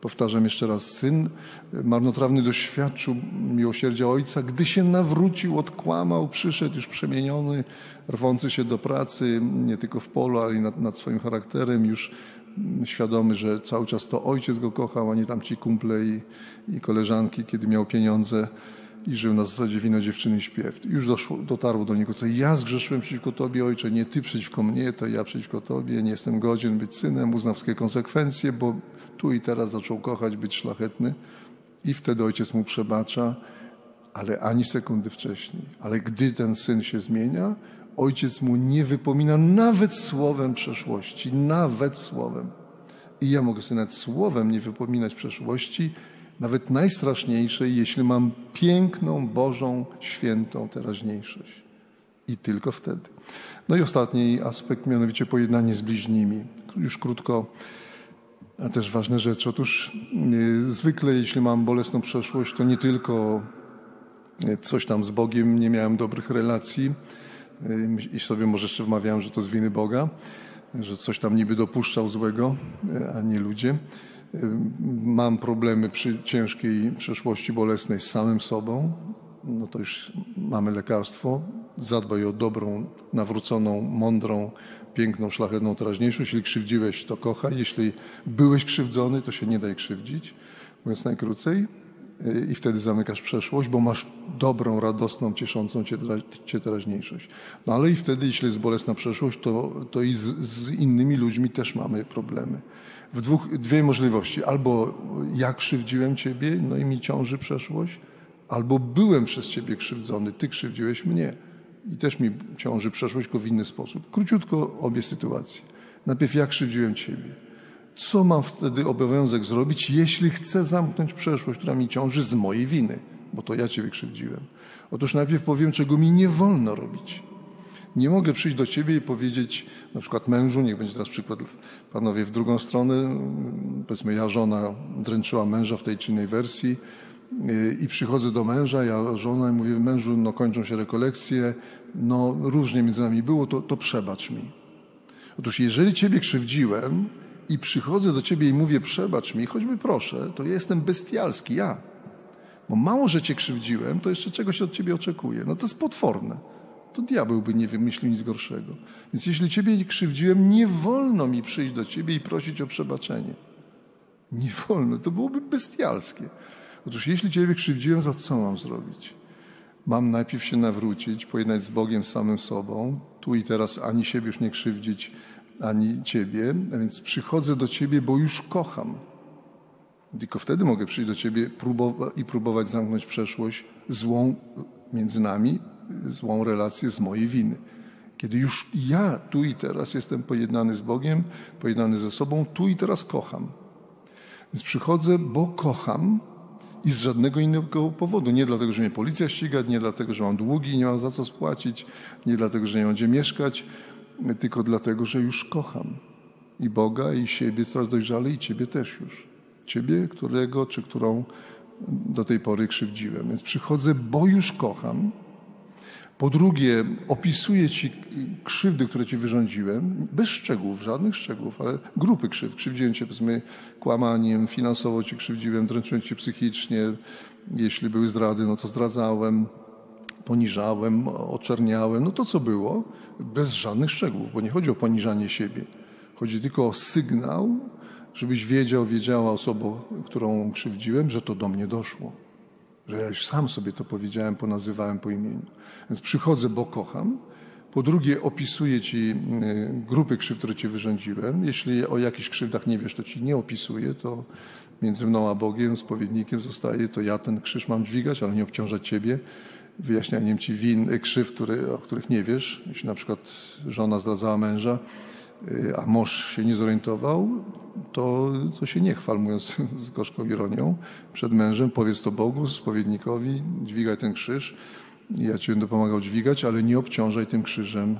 Powtarzam jeszcze raz, syn marnotrawny doświadczył miłosierdzia ojca, gdy się nawrócił, odkłamał, przyszedł już przemieniony, rwący się do pracy, nie tylko w polu, ale i nad swoim charakterem, już świadomy, że cały czas to ojciec go kochał, a nie tamci kumple i koleżanki, kiedy miał pieniądze i żył na zasadzie wino, dziewczyny, śpiew. Już dotarło do niego, to ja zgrzeszyłem przeciwko Tobie, Ojcze, nie Ty przeciwko mnie, to ja przeciwko Tobie, nie jestem godzien być synem, uznał wszystkie konsekwencje, bo tu i teraz zaczął kochać, być szlachetny i wtedy ojciec mu przebacza, ale ani sekundy wcześniej. Ale gdy ten syn się zmienia, ojciec mu nie wypomina nawet słowem przeszłości, nawet słowem. I ja mogę sobie nawet słowem nie wypominać przeszłości, nawet najstraszniejszej, jeśli mam piękną, Bożą, świętą teraźniejszość. I tylko wtedy. No i ostatni aspekt, mianowicie pojednanie z bliźnimi. Już krótko, a też ważne rzeczy. Otóż zwykle, jeśli mam bolesną przeszłość, to nie tylko coś tam z Bogiem, nie miałem dobrych relacji i sobie może jeszcze wmawiałem, że to z winy Boga, że coś tam niby dopuszczał złego, a nie ludzie. Mam problemy przy ciężkiej przeszłości bolesnej z samym sobą, no to już mamy lekarstwo. Zadbaj o dobrą, nawróconą, mądrą, piękną, szlachetną teraźniejszość. Jeśli krzywdziłeś, to kochaj. Jeśli byłeś krzywdzony, to się nie daj krzywdzić, mówiąc najkrócej. I wtedy zamykasz przeszłość, bo masz dobrą, radosną, cieszącą cię teraźniejszość. No ale i wtedy, jeśli jest bolesna przeszłość, to i z innymi ludźmi też mamy problemy. Dwie możliwości. Albo ja krzywdziłem Ciebie, no i mi ciąży przeszłość, albo byłem przez Ciebie krzywdzony, Ty krzywdziłeś mnie i też mi ciąży przeszłość, tylko w inny sposób. Króciutko obie sytuacje. Najpierw ja krzywdziłem Ciebie. Co mam wtedy obowiązek zrobić, jeśli chcę zamknąć przeszłość, która mi ciąży z mojej winy, bo to ja Ciebie krzywdziłem? Otóż najpierw powiem, czego mi nie wolno robić. Nie mogę przyjść do Ciebie i powiedzieć, na przykład mężu, niech będzie teraz przykład, panowie, w drugą stronę, powiedzmy żona dręczyła męża w tej czy innej wersji i przychodzę do męża, żona i mówię, mężu, no kończą się rekolekcje, no różnie między nami było, to przebacz mi. Otóż jeżeli Ciebie krzywdziłem i przychodzę do Ciebie i mówię, przebacz mi, choćby proszę, to ja jestem bestialski, ja. Bo mało, że Cię krzywdziłem, to jeszcze czegoś od Ciebie oczekuję. No to jest potworne. To diabeł by nie wymyślił nic gorszego. Więc jeśli Ciebie krzywdziłem, nie wolno mi przyjść do Ciebie i prosić o przebaczenie. Nie wolno, to byłoby bestialskie. Otóż jeśli Ciebie krzywdziłem, to co mam zrobić? Mam najpierw się nawrócić, pojednać z Bogiem, z samym sobą, tu i teraz ani siebie już nie krzywdzić, ani Ciebie, a więc przychodzę do Ciebie, bo już kocham. Tylko wtedy mogę przyjść do Ciebie i próbować zamknąć przeszłość złą między nami, złą relację z mojej winy. Kiedy już ja tu i teraz jestem pojednany z Bogiem, pojednany ze sobą, tu i teraz kocham. Więc przychodzę, bo kocham i z żadnego innego powodu. Nie dlatego, że mnie policja ściga, nie dlatego, że mam długi i nie mam za co spłacić, nie dlatego, że nie mam gdzie mieszkać, tylko dlatego, że już kocham. I Boga, i siebie coraz dojrzalej, i Ciebie też już. Ciebie, którego czy którą do tej pory krzywdziłem. Więc przychodzę, bo już kocham. Po drugie, opisuję Ci krzywdy, które Ci wyrządziłem, bez szczegółów, żadnych szczegółów, ale grupy krzywd. Krzywdziłem Cię, powiedzmy, kłamaniem, finansowo Ci krzywdziłem, dręczyłem Cię psychicznie. Jeśli były zdrady, no to zdradzałem, poniżałem, oczerniałem. No to, co było, bez żadnych szczegółów, bo nie chodzi o poniżanie siebie. Chodzi tylko o sygnał, żebyś wiedziała osobą, którą krzywdziłem, że to do mnie doszło. Że ja już sam sobie to powiedziałem, ponazywałem po imieniu. Więc przychodzę, bo kocham. Po drugie, opisuję Ci grupy krzywd, które Ci wyrządziłem. Jeśli o jakichś krzywdach nie wiesz, to Ci nie opisuję. To między mną a Bogiem, spowiednikiem zostaje. To ja ten krzyż mam dźwigać, ale nie obciążać Ciebie wyjaśnianiem Ci krzywd, o których nie wiesz. Jeśli na przykład żona zdradzała męża, a mąż się nie zorientował, to się nie chwal, mówiąc z gorzką ironią, przed mężem. Powiedz to Bogu, spowiednikowi, dźwigaj ten krzyż. Ja Ci będę pomagał dźwigać, ale nie obciążaj tym krzyżem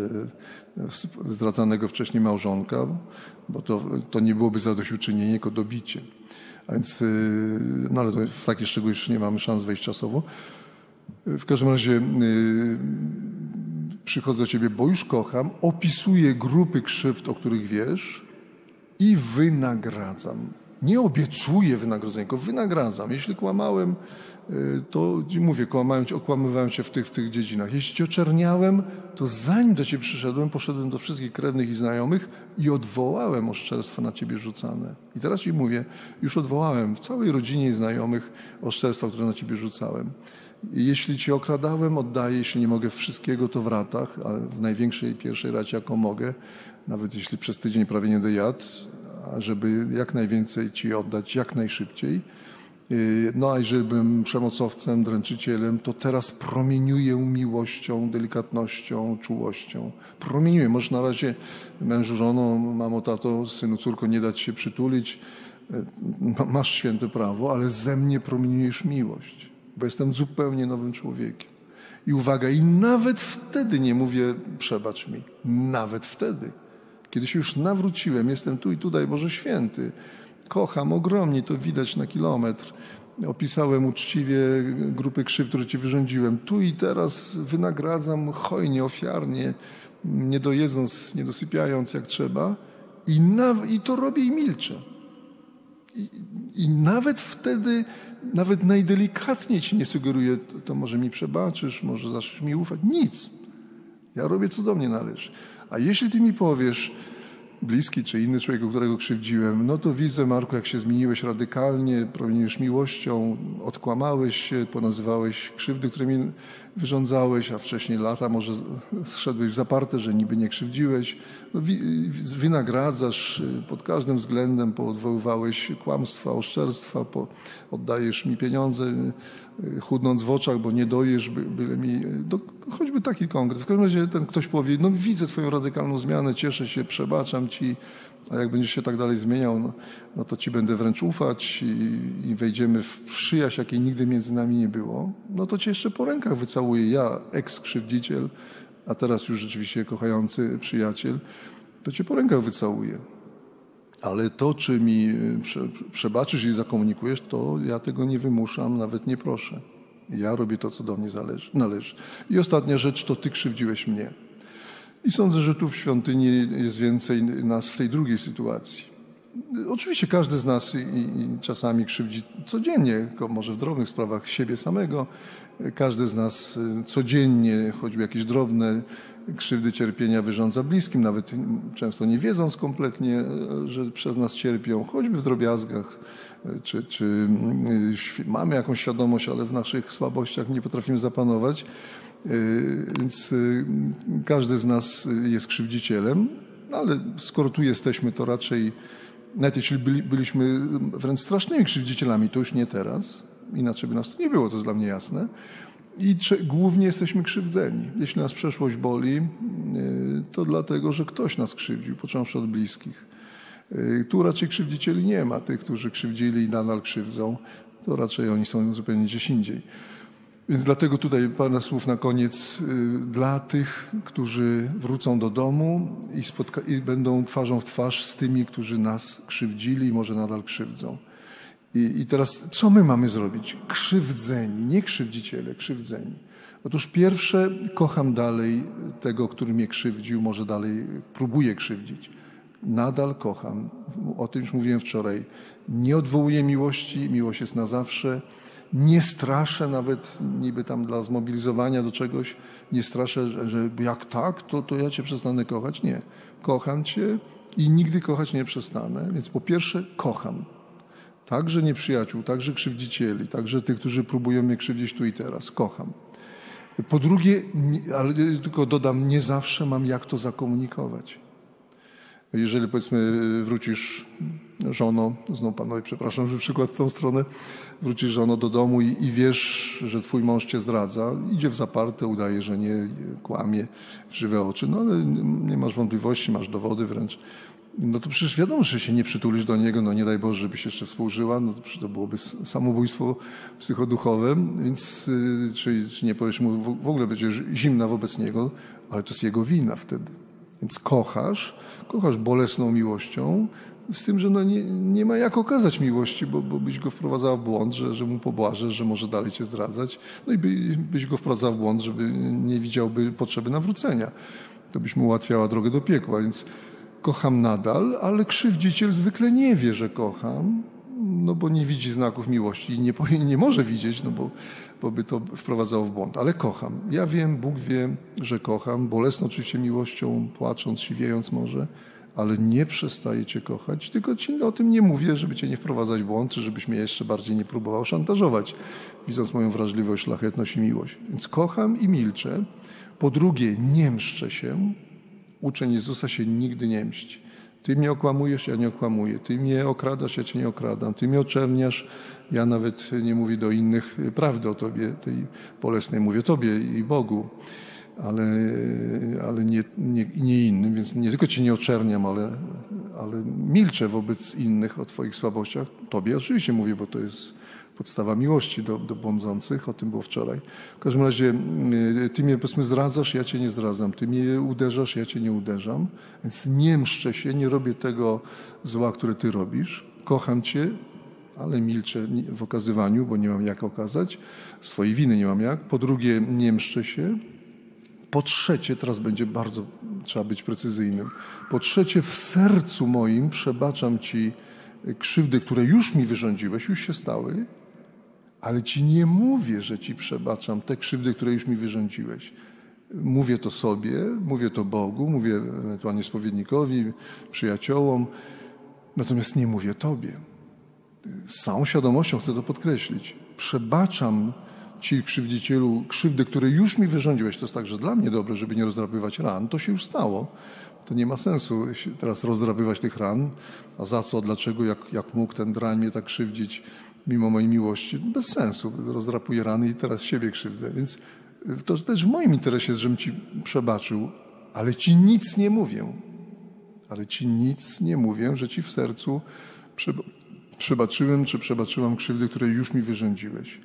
zdradzanego wcześniej małżonka, bo to nie byłoby zadośćuczynienie, tylko dobicie. A więc, no ale w takie szczegóły już nie mamy szans wejść czasowo. W każdym razie przychodzę do Ciebie, bo już kocham, opisuję grupy krzywd, o których wiesz i wynagradzam. Nie obiecuję wynagrodzenia, tylko wynagradzam. Jeśli kłamałem, to mówię, okłamywałem cię w tych dziedzinach. Jeśli cię oczerniałem, to zanim do ciebie przyszedłem, poszedłem do wszystkich krewnych i znajomych i odwołałem oszczerstwa na ciebie rzucane. I teraz ci mówię, już odwołałem w całej rodzinie i znajomych oszczerstwa, które na ciebie rzucałem. I jeśli cię okradałem, oddaję, jeśli nie mogę wszystkiego, to w ratach, ale w największej pierwszej racie, jaką mogę, nawet jeśli przez tydzień prawie nie dojadł, żeby jak najwięcej ci oddać jak najszybciej. No a jeżeli byłem przemocowcem, dręczycielem, to teraz promieniuję miłością, delikatnością, czułością. Promieniuję. Możesz na razie mężu, żono, mamo, tato, synu, córko nie dać się przytulić. Masz święte prawo, ale ze mnie promieniujesz miłość, bo jestem zupełnie nowym człowiekiem. I uwaga, i nawet wtedy nie mówię przebacz mi. Nawet wtedy. Kiedy się już nawróciłem, jestem tu i tutaj, Boże Święty. Kocham ogromnie, to widać na kilometr. Opisałem uczciwie grupy krzywd, które ci wyrządziłem. Tu i teraz wynagradzam hojnie, ofiarnie, nie dojedząc, nie dosypiając jak trzeba. I to robię i milczę. I nawet wtedy, nawet najdelikatniej ci nie sugeruję, to może mi przebaczysz, może zaczniesz mi ufać. Nic. Ja robię, co do mnie należy. A jeśli ty mi powiesz, bliski czy inny człowiek, którego krzywdziłem, no to widzę, Marku, jak się zmieniłeś radykalnie, promieniujesz miłością, odkłamałeś się, ponazywałeś krzywdy, które mi wyrządzałeś, a wcześniej lata może zszedłeś w zaparte, że niby nie krzywdziłeś. No, wynagradzasz pod każdym względem, poodwoływałeś kłamstwa, oszczerstwa, oddajesz mi pieniądze, chudnąc w oczach, bo nie dojesz, byle mi... choćby taki konkret. W każdym razie ten ktoś powie, no widzę twoją radykalną zmianę, cieszę się, przebaczam ci, a jak będziesz się tak dalej zmieniał, no to ci będę wręcz ufać i wejdziemy w przyjaźń, jakiej nigdy między nami nie było, no to cię jeszcze po rękach wycałuję. Ja, eks-krzywdziciel, a teraz już rzeczywiście kochający przyjaciel, to cię po rękach wycałuję. Ale to, czy mi przebaczysz i zakomunikujesz, to ja tego nie wymuszam, nawet nie proszę. Ja robię to, co do mnie należy. I ostatnia rzecz, to ty krzywdziłeś mnie. I sądzę, że tu w świątyni jest więcej nas w tej drugiej sytuacji. Oczywiście każdy z nas i czasami krzywdzi codziennie, tylko może w drobnych sprawach siebie samego. Każdy z nas codziennie, choćby jakieś drobne krzywdy, cierpienia wyrządza bliskim, nawet często nie wiedząc kompletnie, że przez nas cierpią, choćby w drobiazgach, czy mamy jakąś świadomość, ale w naszych słabościach nie potrafimy zapanować. Więc każdy z nas jest krzywdzicielem, ale skoro tu jesteśmy, to raczej, nawet jeśli byliśmy wręcz strasznymi krzywdzicielami, to już nie teraz, inaczej by nas tu nie było, to jest dla mnie jasne. I głównie jesteśmy krzywdzeni. Jeśli nas przeszłość boli, to dlatego, że ktoś nas krzywdził, począwszy od bliskich. Tu raczej krzywdzicieli nie ma. Tych, którzy krzywdzili i nadal krzywdzą, to raczej oni są zupełnie gdzieś indziej. Więc dlatego tutaj parę słów na koniec dla tych, którzy wrócą do domu i będą twarzą w twarz z tymi, którzy nas krzywdzili i może nadal krzywdzą. I teraz co my mamy zrobić? Krzywdzeni, nie krzywdziciele, krzywdzeni. Otóż pierwsze, kocham dalej tego, który mnie krzywdził, może dalej próbuje krzywdzić. Nadal kocham. O tym już mówiłem wczoraj. Nie odwołuję miłości, miłość jest na zawsze. Nie straszę nawet niby tam dla zmobilizowania do czegoś. Nie straszę, że jak tak, to ja cię przestanę kochać. Nie. Kocham cię i nigdy kochać nie przestanę. Więc po pierwsze kocham. Także nieprzyjaciół, także krzywdzicieli, także tych, którzy próbują mnie krzywdzić tu i teraz. Kocham. Po drugie, ale tylko dodam, nie zawsze mam jak to zakomunikować. Jeżeli powiedzmy wrócisz żono, znowu panowie, przepraszam, że przykład w tą stronę, wrócisz żono do domu i wiesz, że twój mąż cię zdradza, idzie w zaparte, udaje, że nie, kłamie w żywe oczy, no ale nie masz wątpliwości, masz dowody wręcz. No to przecież wiadomo, że się nie przytulisz do niego, no nie daj Boże, żebyś jeszcze współżyła, no to byłoby samobójstwo psychoduchowe, więc czy nie powiesz mu, w ogóle będziesz zimna wobec niego, ale to jest jego wina wtedy. Więc kochasz bolesną miłością, z tym, że no nie ma jak okazać miłości, bo byś go wprowadzała w błąd, że mu pobłażesz, że może dalej cię zdradzać, no i byś go wprowadzała w błąd, żeby nie widziałby potrzeby nawrócenia. To byś mu ułatwiała drogę do piekła, więc kocham nadal, ale krzywdziciel zwykle nie wie, że kocham, no bo nie widzi znaków miłości i nie może widzieć, no bo by to wprowadzało w błąd. Ale kocham. Ja wiem, Bóg wie, że kocham, bolesną oczywiście miłością, płacząc, siwiejąc może, ale nie przestaję Cię kochać, tylko Ci o tym nie mówię, żeby Cię nie wprowadzać w błąd, czy żebyś mnie jeszcze bardziej nie próbował szantażować, widząc moją wrażliwość, szlachetność i miłość. Więc kocham i milczę. Po drugie, nie mszczę się. Uczeń Jezusa się nigdy nie mści. Ty mnie okłamujesz, ja nie okłamuję. Ty mnie okradasz, ja Cię nie okradam. Ty mnie oczerniasz, ja nawet nie mówię do innych prawdy o Tobie, tej bolesnej mówię Tobie i Bogu, ale nie innym. Więc nie tylko Cię nie oczerniam, ale milczę wobec innych o Twoich słabościach. Tobie oczywiście mówię, bo to jest podstawa miłości do błądzących, o tym było wczoraj. W każdym razie Ty mnie, powiedzmy, zdradzasz, ja Cię nie zdradzam. Ty mnie uderzasz, ja Cię nie uderzam. Więc nie mszczę się, nie robię tego zła, które Ty robisz. Kocham Cię, ale milczę w okazywaniu, bo nie mam jak okazać. Swojej winy nie mam jak. Po drugie, nie mszczę się. Po trzecie, teraz będzie bardzo, trzeba być precyzyjnym. Po trzecie, w sercu moim przebaczam Ci krzywdy, które już mi wyrządziłeś, już się stały, ale Ci nie mówię, że Ci przebaczam te krzywdy, które już mi wyrządziłeś. Mówię to sobie, mówię to Bogu, mówię ewentualnie spowiednikowi, przyjaciołom, natomiast nie mówię Tobie. Z całą świadomością chcę to podkreślić. Przebaczam Ci, krzywdzicielu, krzywdy, które już mi wyrządziłeś. To jest także dla mnie dobre, żeby nie rozdrapywać ran. To się już stało. To nie ma sensu teraz rozdrapywać tych ran. A za co, dlaczego, jak mógł ten drań mnie tak krzywdzić mimo mojej miłości? Bez sensu. Rozdrapuję rany i teraz siebie krzywdzę. Więc to też w moim interesie jest, żebym Ci przebaczył, ale Ci nic nie mówię. Ale Ci nic nie mówię, że Ci w sercu przebaczyłem czy przebaczyłam krzywdy, które już mi wyrządziłeś.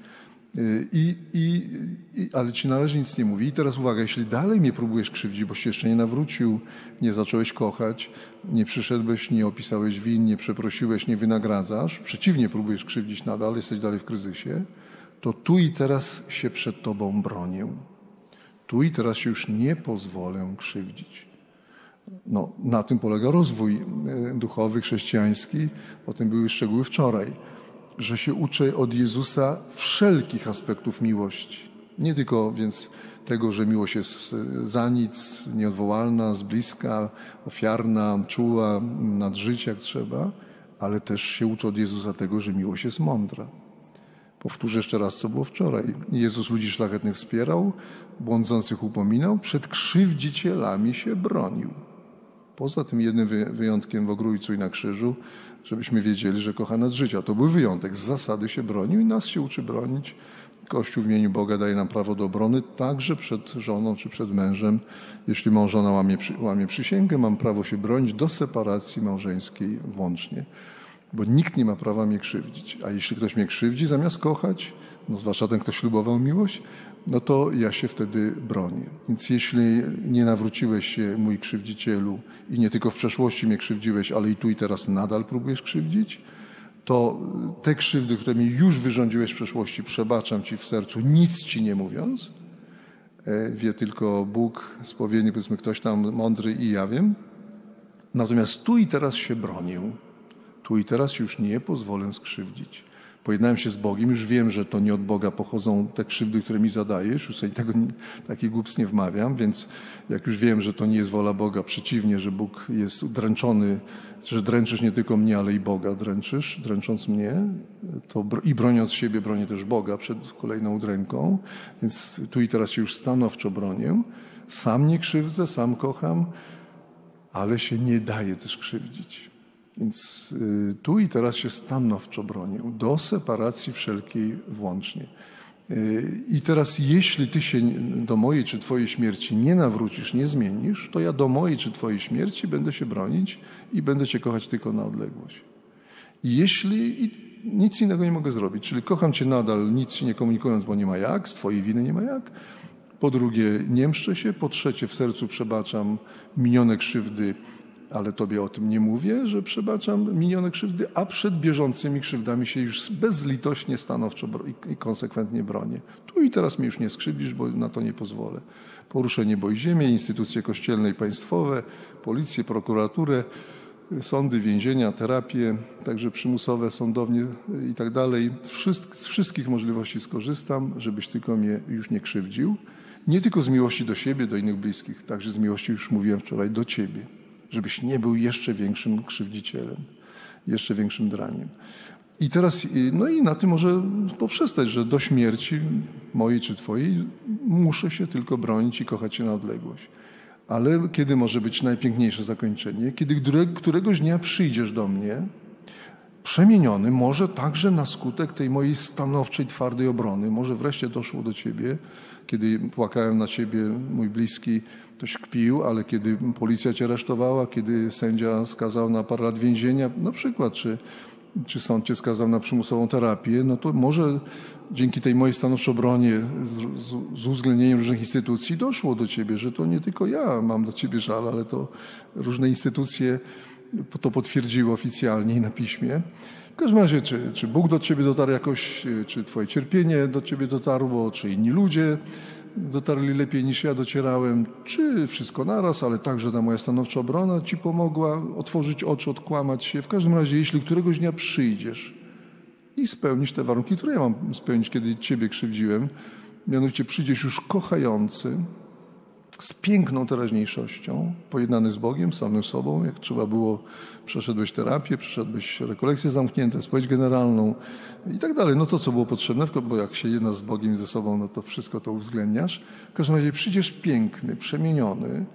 Ale Ci na razie nic nie mówi. I teraz uwaga, jeśli dalej mnie próbujesz krzywdzić, bo się jeszcze nie nawrócił, nie zacząłeś kochać, nie przyszedłeś, nie opisałeś win, nie przeprosiłeś, nie wynagradzasz, przeciwnie, próbujesz krzywdzić nadal, jesteś dalej w kryzysie, to tu i teraz się przed Tobą bronię. Tu i teraz się już nie pozwolę krzywdzić. No, na tym polega rozwój duchowy, chrześcijański. O tym były szczegóły wczoraj. Że się uczę od Jezusa wszelkich aspektów miłości. Nie tylko więc tego, że miłość jest za nic, nieodwołalna, z bliska, ofiarna, czuła, nadżyć jak trzeba, ale też się uczę od Jezusa tego, że miłość jest mądra. Powtórzę jeszcze raz, co było wczoraj. Jezus ludzi szlachetnych wspierał, błądzących upominał, przed krzywdzicielami się bronił. Poza tym jednym wyjątkiem w Ogrójcu i na krzyżu, żebyśmy wiedzieli, że kocha nas życia. To był wyjątek. Z zasady się bronił i nas się uczy bronić. Kościół w imieniu Boga daje nam prawo do obrony, także przed żoną czy przed mężem. Jeśli mąż, żona łamie przysięgę, mam prawo się bronić do separacji małżeńskiej włącznie. Bo nikt nie ma prawa mnie krzywdzić. A jeśli ktoś mnie krzywdzi zamiast kochać, no zwłaszcza ten, kto ślubował miłość, no to ja się wtedy bronię. Więc jeśli nie nawróciłeś się, mój krzywdzicielu, i nie tylko w przeszłości mnie krzywdziłeś, ale i tu i teraz nadal próbujesz krzywdzić, to te krzywdy, które mi już wyrządziłeś w przeszłości, przebaczam Ci w sercu, nic Ci nie mówiąc. Wie tylko Bóg, spowiedni, powiedzmy ktoś tam mądry i ja wiem. Natomiast tu i teraz się bronię. Tu i teraz już nie pozwolę skrzywdzić. Pojednałem się z Bogiem, już wiem, że to nie od Boga pochodzą te krzywdy, które mi zadajesz, już sobie takich głupstw nie wmawiam, więc jak już wiem, że to nie jest wola Boga, przeciwnie, że Bóg jest dręczony, że dręczysz nie tylko mnie, ale i Boga dręczysz, dręcząc mnie, to i broniąc siebie, bronię też Boga przed kolejną udręką, więc tu i teraz się już stanowczo bronię. Sam nie krzywdzę, sam kocham, ale się nie daję też krzywdzić. Więc tu i teraz się stanowczo bronię, do separacji wszelkiej włącznie. I teraz jeśli Ty się do mojej czy Twojej śmierci nie nawrócisz, nie zmienisz, to ja do mojej czy Twojej śmierci będę się bronić i będę Cię kochać tylko na odległość. I nic innego nie mogę zrobić, czyli kocham Cię nadal, nic Ci nie komunikując, bo nie ma jak, z Twojej winy nie ma jak. Po drugie, nie mszczę się. Po trzecie, w sercu przebaczam minione krzywdy, Ale tobie o tym nie mówię, że przebaczam minione krzywdy, a przed bieżącymi krzywdami się już bezlitośnie, stanowczo i konsekwentnie bronię. Tu i teraz mnie już nie skrzywdzisz, bo na to nie pozwolę. Poruszę niebo i ziemię, instytucje kościelne i państwowe, policję, prokuraturę, sądy, więzienia, terapie, także przymusowe, sądownie i tak dalej. Z wszystkich możliwości skorzystam, żebyś tylko mnie już nie krzywdził. Nie tylko z miłości do siebie, do innych bliskich, także z miłości, już mówiłem wczoraj, do ciebie. Żebyś nie był jeszcze większym krzywdzicielem, jeszcze większym draniem. I teraz, no i na tym może poprzestać, że do śmierci mojej czy twojej muszę się tylko bronić i kochać się na odległość. Ale kiedy może być najpiękniejsze zakończenie? Kiedy któregoś dnia przyjdziesz do mnie, przemieniony, może także na skutek tej mojej stanowczej, twardej obrony, może wreszcie doszło do ciebie, kiedy płakałem na ciebie, mój bliski, ktoś kpił, ale kiedy policja cię aresztowała, kiedy sędzia skazał na parę lat więzienia, na przykład, czy sąd cię skazał na przymusową terapię, no to może dzięki tej mojej stanowczej obronie z uwzględnieniem różnych instytucji doszło do ciebie, że to nie tylko ja mam do ciebie żal, ale to różne instytucje to potwierdziły oficjalnie i na piśmie. W każdym razie, czy Bóg do ciebie dotarł jakoś, czy twoje cierpienie do ciebie dotarło, czy inni ludzie dotarli lepiej niż ja docierałem, czy wszystko naraz, ale także ta moja stanowcza obrona ci pomogła otworzyć oczy, odkłamać się. W każdym razie, jeśli któregoś dnia przyjdziesz i spełnisz te warunki, które ja mam spełnić, kiedy ciebie krzywdziłem, mianowicie przyjdziesz już kochający, z piękną teraźniejszością, pojednany z Bogiem, samym sobą, jak trzeba było, przeszedłeś terapię, przeszedłeś rekolekcje zamknięte, spowiedź generalną i tak dalej. No to, co było potrzebne, bo jak się jedna z Bogiem i ze sobą, no to wszystko to uwzględniasz. W każdym razie przyjdziesz piękny, przemieniony,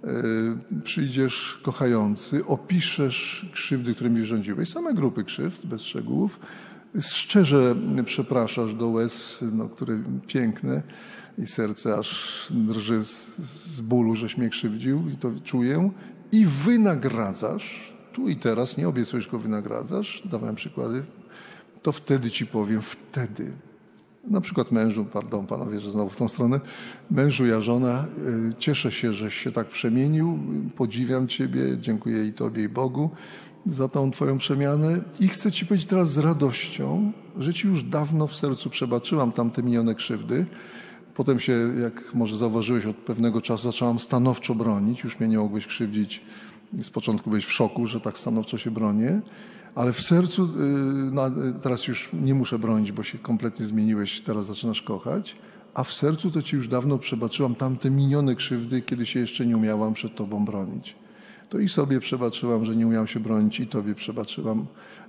przyjdziesz kochający, opiszesz krzywdy, które mi wyrządziłeś, same grupy krzywd, bez szczegółów, szczerze przepraszasz do łez, no, które piękne, i serce aż drży z bólu, żeś mnie krzywdził i to czuję. I wynagradzasz, tu i teraz, nie obiecujesz, tylko wynagradzasz, dawałem przykłady, to wtedy ci powiem, wtedy. Na przykład mężu, pardon panowie, że znowu w tą stronę, mężu, ja żona, cieszę się, żeś się tak przemienił, podziwiam ciebie, dziękuję i tobie i Bogu za tą twoją przemianę i chcę ci powiedzieć teraz z radością, że ci już dawno w sercu przebaczyłam tamte minione krzywdy. Potem się, jak może zauważyłeś, od pewnego czasu zaczęłam stanowczo bronić. Już mnie nie mogłeś krzywdzić. Z początku byłeś w szoku, że tak stanowczo się bronię. Ale w sercu, teraz już nie muszę bronić, bo się kompletnie zmieniłeś, teraz zaczynasz kochać. A w sercu to ci już dawno przebaczyłam tamte minione krzywdy, kiedy się jeszcze nie umiałam przed tobą bronić. To i sobie przebaczyłam, że nie umiałam się bronić, i tobie przebaczyłam.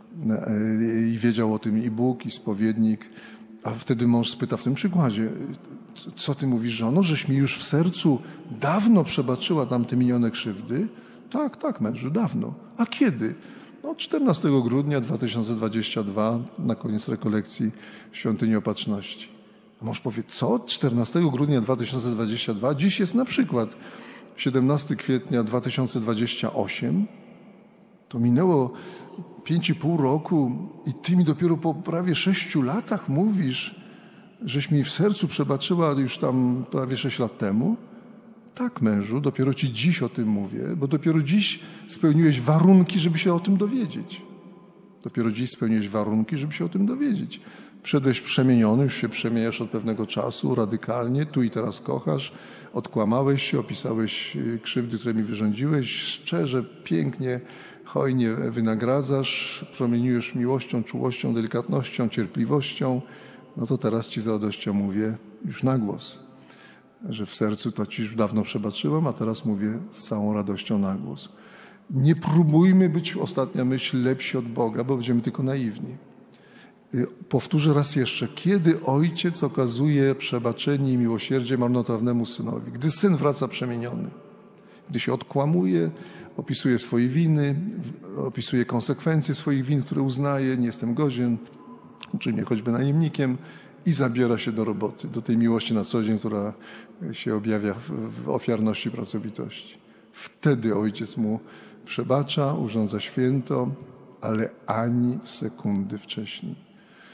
I wiedział o tym i Bóg, i spowiednik. A wtedy mąż spyta w tym przykładzie, co ty mówisz, żono, żeś mi już w sercu dawno przebaczyła tamte minione krzywdy? Tak, mężu, dawno. A kiedy? No 14 grudnia 2022, na koniec rekolekcji w Świątyni Opatrzności. A mąż powie, co? 14 grudnia 2022? Dziś jest na przykład 17 kwietnia 2028. To minęło 5,5 roku i ty mi dopiero po prawie 6 latach mówisz, żeś mi w sercu przebaczyła już tam prawie 6 lat temu? Tak, mężu, dopiero ci dziś o tym mówię, bo dopiero dziś spełniłeś warunki, żeby się o tym dowiedzieć. Dopiero dziś spełniłeś warunki, żeby się o tym dowiedzieć. Wszedłeś przemieniony, już się przemieniasz od pewnego czasu, radykalnie, tu i teraz kochasz, odkłamałeś się, opisałeś krzywdy, które mi wyrządziłeś, szczerze, pięknie, hojnie wynagradzasz, promieniujesz miłością, czułością, delikatnością, cierpliwością. No to teraz ci z radością mówię już na głos, że w sercu to ci już dawno przebaczyłam, a teraz mówię z całą radością na głos. Nie próbujmy być, ostatnia myśl, lepsi od Boga, bo będziemy tylko naiwni. Powtórzę raz jeszcze. Kiedy ojciec okazuje przebaczenie i miłosierdzie marnotrawnemu synowi? Gdy syn wraca przemieniony. Gdy się odkłamuje, opisuje swoje winy, opisuje konsekwencje swoich win, które uznaje, nie jestem godzien, uczynię choćby najemnikiem i zabiera się do roboty, do tej miłości na co dzień, która się objawia w ofiarności, pracowitości. Wtedy ojciec mu przebacza, urządza święto, ale ani sekundy wcześniej.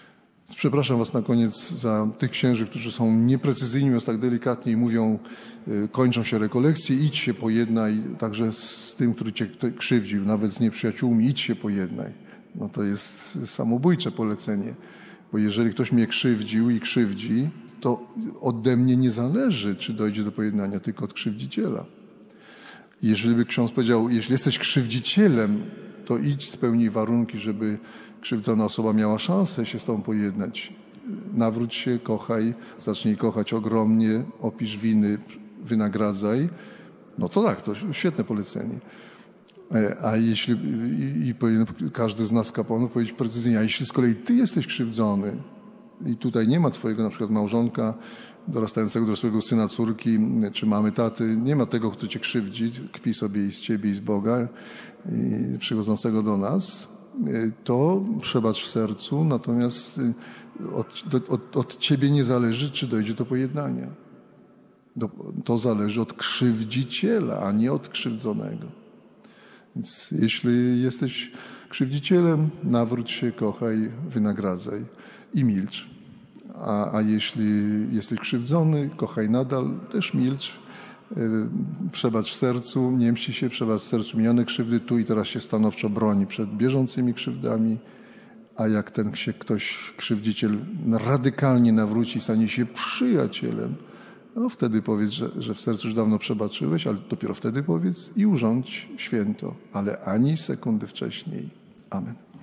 Przepraszam was na koniec za tych księży, którzy są nieprecyzyjni, mówiąc tak delikatnie i mówią, kończą się rekolekcje, idź się pojednaj, także z tym, który cię krzywdził, nawet z nieprzyjaciółmi, idź się pojednaj. No to jest samobójcze polecenie, bo jeżeli ktoś mnie krzywdził i krzywdzi, to ode mnie nie zależy, czy dojdzie do pojednania, tylko od krzywdziciela. Jeżeli by ksiądz powiedział, jeśli jesteś krzywdzicielem, to idź, spełnij warunki, żeby krzywdzona osoba miała szansę się z tobą pojednać. Nawróć się, kochaj, zacznij kochać ogromnie, opisz winy, wynagradzaj. No to tak, to świetne polecenie. A jeśli, i powinien każdy z nas kapłanów powiedzieć precyzyjnie, a jeśli z kolei ty jesteś krzywdzony i tutaj nie ma twojego na przykład małżonka, dorastającego dorosłego syna, córki, czy mamy, taty, nie ma tego, kto cię krzywdzi, kpi sobie i z ciebie, i z Boga, i przychodzącego do nas, to przebacz w sercu, natomiast od ciebie nie zależy, czy dojdzie do pojednania. To zależy od krzywdziciela, a nie od krzywdzonego. Więc jeśli jesteś krzywdzicielem, nawróć się, kochaj, wynagradzaj i milcz. A jeśli jesteś krzywdzony, kochaj nadal, też milcz. Przebacz w sercu, nie mści się, przebacz w sercu minione krzywdy, tu i teraz się stanowczo broni przed bieżącymi krzywdami, a jak ten się ktoś, krzywdziciel, radykalnie nawróci, stanie się przyjacielem, no wtedy powiedz, że w sercu już dawno przebaczyłeś, ale dopiero wtedy powiedz i urządź święto, ale ani sekundy wcześniej. Amen.